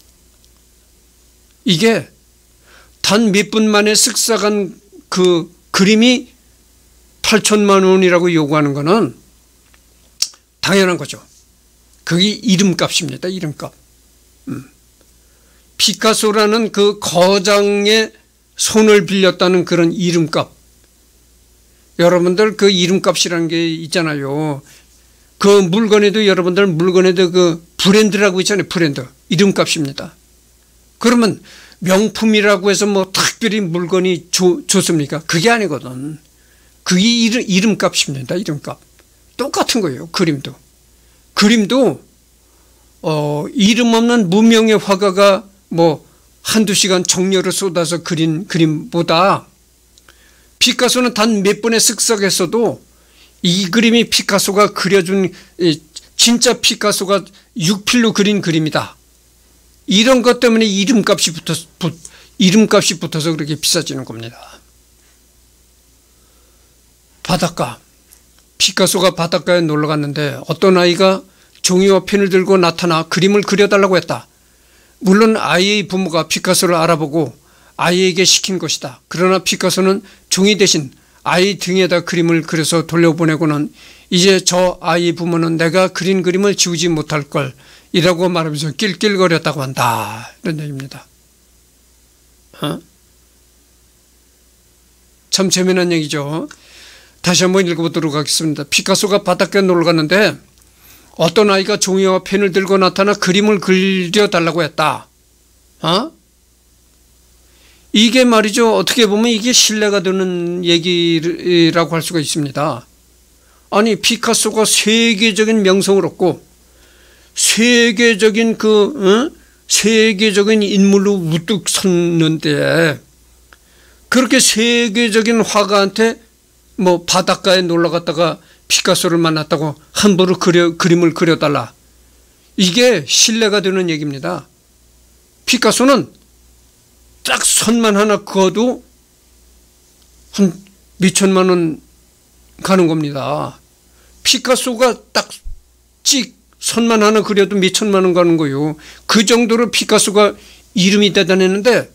이게 단 몇 분 만에 쓱싹한 그 그림이 팔천만 원이라고 요구하는 거는 당연한 거죠. 그게 이름값입니다. 이름값. 음. 피카소라는 그 거장의 손을 빌렸다는 그런 이름값. 여러분들 그 이름값이라는 게 있잖아요. 그 물건에도 여러분들 물건에도 그 브랜드라고 있잖아요. 브랜드. 이름값입니다. 그러면 명품이라고 해서 뭐 특별히 물건이 조, 좋습니까? 그게 아니거든. 그게 이름, 이름값입니다. 이름값. 똑같은 거예요. 그림도. 그림도 어, 이름 없는 무명의 화가가 뭐 한두 시간 정열을 쏟아서 그린 그림보다 피카소는 단 몇 번의 쓱싹했어도 이 그림이 피카소가 그려준 진짜 피카소가 육필로 그린 그림이다. 이런 것 때문에 이름값이 붙어, 붙, 이름값이 붙어서 그렇게 비싸지는 겁니다. 바닷가. 피카소가 바닷가에 놀러 갔는데 어떤 아이가 종이와 펜을 들고 나타나 그림을 그려달라고 했다. 물론 아이의 부모가 피카소를 알아보고 아이에게 시킨 것이다. 그러나 피카소는 종이 대신 아이 등에다 그림을 그려서 돌려보내고는 이제 저 아이의 부모는 내가 그린 그림을 지우지 못할 걸 이라고 말하면서 낄낄거렸다고 한다. 이런 얘기입니다. 어? 참 재미난 얘기죠. 다시 한번 읽어보도록 하겠습니다. 피카소가 바닷가에 놀러 갔는데 어떤 아이가 종이와 펜을 들고 나타나 그림을 그려달라고 했다. 어? 이게 말이죠. 어떻게 보면 이게 신뢰가 되는 얘기라고 할 수가 있습니다. 아니, 피카소가 세계적인 명성을 얻고 세계적인 그 어? 세계적인 인물로 우뚝 섰는데 그렇게 세계적인 화가한테 뭐 바닷가에 놀러 갔다가 피카소를 만났다고 함부로 그려, 그림을 그려달라. 이게 신뢰가 되는 얘기입니다. 피카소는 딱 선만 하나 그어도 한 몇천만 원 가는 겁니다. 피카소가 딱 찍 선만 하나 그려도 몇천만 원 가는 거예요. 그 정도로 피카소가 이름이 대단했는데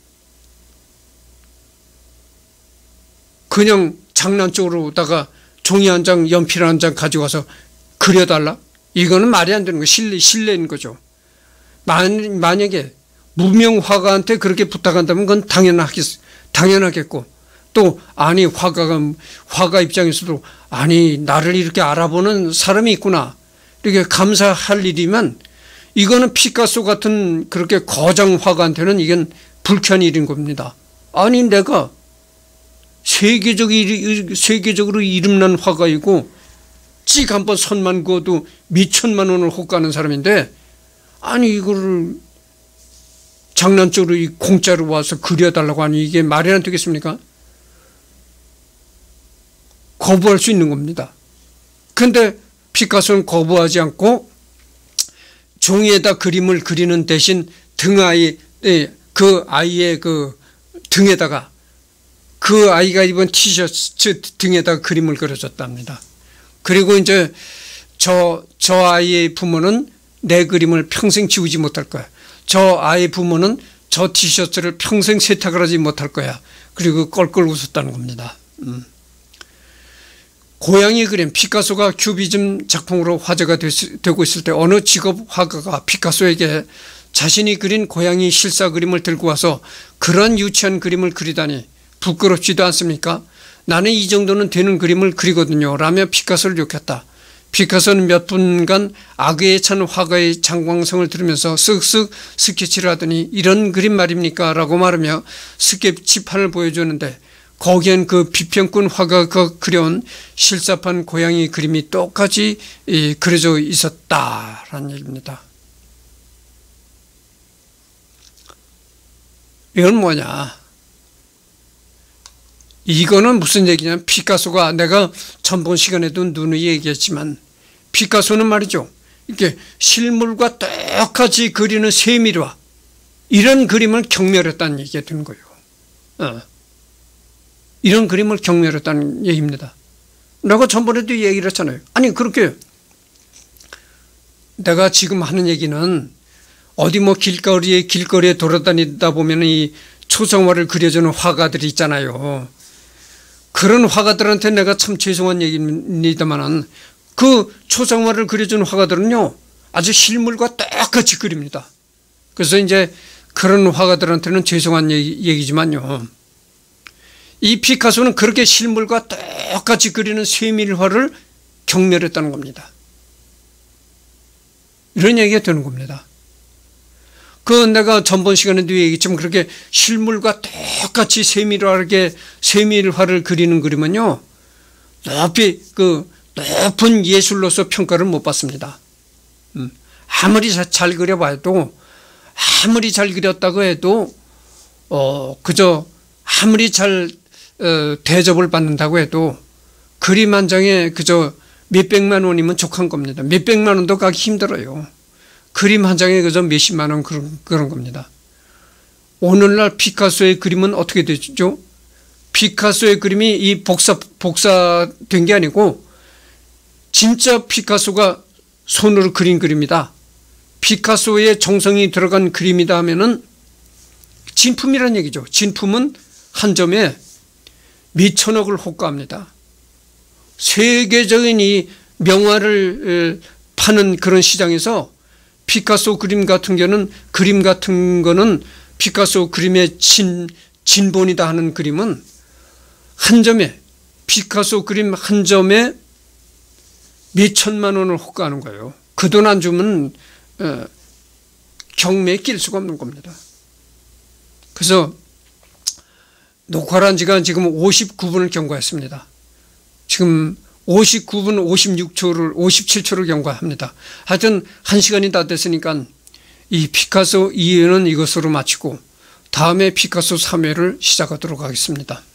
그냥 장난적으로다가 종이 한 장, 연필 한 장 가져가서 그려달라? 이거는 말이 안 되는 거예요. 실례, 실례인 거죠. 만, 만약에 무명 화가한테 그렇게 부탁한다면 그건 당연하겠, 당연하겠고, 또, 아니, 화가가, 화가 입장에서도, 아니, 나를 이렇게 알아보는 사람이 있구나. 이렇게 감사할 일이면, 이거는 피카소 같은 그렇게 거장 화가한테는 이건 불쾌한 일인 겁니다. 아니, 내가 세계적, 세계적으로 이름난 화가이고, 찍 한번 선만 그어도 몇천만 원을 호가하는 사람인데, 아니, 이거를 장난적으로 이 공짜로 와서 그려달라고 하니 이게 말이 안 되겠습니까? 거부할 수 있는 겁니다. 근데 피카소는 거부하지 않고 종이에다 그림을 그리는 대신 등아이, 그 아이의 그 등에다가 그 아이가 입은 티셔츠 등에다가 그림을 그려줬답니다. 그리고 이제 저, 저 아이의 부모는 내 그림을 평생 지우지 못할 거야. 저 아이 부모는 저 티셔츠를 평생 세탁을 하지 못할 거야. 그리고 껄껄 웃었다는 겁니다. 음. 고양이 그림, 피카소가 큐비즘 작품으로 화제가 되고 있을 때 어느 직업 화가가 피카소에게 자신이 그린 고양이 실사 그림을 들고 와서 그런 유치한 그림을 그리다니 부끄럽지도 않습니까? 나는 이 정도는 되는 그림을 그리거든요. 라며 피카소를 욕했다. 피카소는 몇 분간 악의에 찬 화가의 장광성을 들으면서 쓱쓱 스케치를 하더니 이런 그림 말입니까? 라고 말하며 스케치판을 보여주는데 거기엔 그 비평꾼 화가가 그려온 실사판 고양이 그림이 똑같이 그려져 있었다라는 얘기입니다. 이건 뭐냐? 이거는 무슨 얘기냐면 피카소가 내가 전번 시간에도 누누이 얘기했지만 피카소는 말이죠. 이렇게 실물과 똑같이 그리는 세밀화 이런 그림을 경멸했다는 얘기가 되는 거예요. 어. 이런 그림을 경멸했다는 얘기입니다. 내가 전번에도 얘기를 했잖아요. 아니 그렇게 내가 지금 하는 얘기는 어디 뭐 길거리에 길거리에 돌아다니다 보면 이 초상화를 그려주는 화가들이 있잖아요. 그런 화가들한테 내가 참 죄송한 얘기입니다만은 그 초상화를 그려주는 화가들은요 아주 실물과 똑같이 그립니다. 그래서 이제 그런 화가들한테는 죄송한 얘기, 얘기지만요. 이 피카소는 그렇게 실물과 똑같이 그리는 세밀화를 경멸했다는 겁니다. 이런 얘기가 되는 겁니다. 그 내가 전번 시간에도 얘기했지만 그렇게 실물과 똑같이 세밀하게 세밀화를 그리는 그림은요 높이 그 높은 예술로서 평가를 못 받습니다. 음, 아무리 잘 그려봐도 아무리 잘 그렸다고 해도 어 그저 아무리 잘 어, 대접을 받는다고 해도 그림 한 장에 그저 몇백만 원이면 족한 겁니다. 몇백만 원도 가기 힘들어요. 그림 한 장에 그저 몇십만 원 그런, 그런 겁니다. 오늘날 피카소의 그림은 어떻게 되죠? 피카소의 그림이 이 복사, 복사된 게 아니고 진짜 피카소가 손으로 그린 그림이다. 피카소의 정성이 들어간 그림이다 하면은 진품이란 얘기죠. 진품은 한 점에 몇천억을 호가합니다. 세계적인 이 명화를 파는 그런 시장에서 피카소 그림 같은 경우는 그림 같은 거는 피카소 그림의 진, 진본이다 하는 그림은 한 점에 피카소 그림 한 점에 몇천만 원을 호가하는 거예요. 그 돈 안 주면 어, 경매에 낄 수가 없는 겁니다. 그래서 녹화를 한 지가 지금 오십구 분을 경과했습니다. 지금 오십구 분 오십육 초를 오십칠 초를 경과합니다. 하여튼 한 시간이 다 됐으니까 이 피카소 이 회는 이것으로 마치고 다음에 피카소 삼 회를 시작하도록 하겠습니다.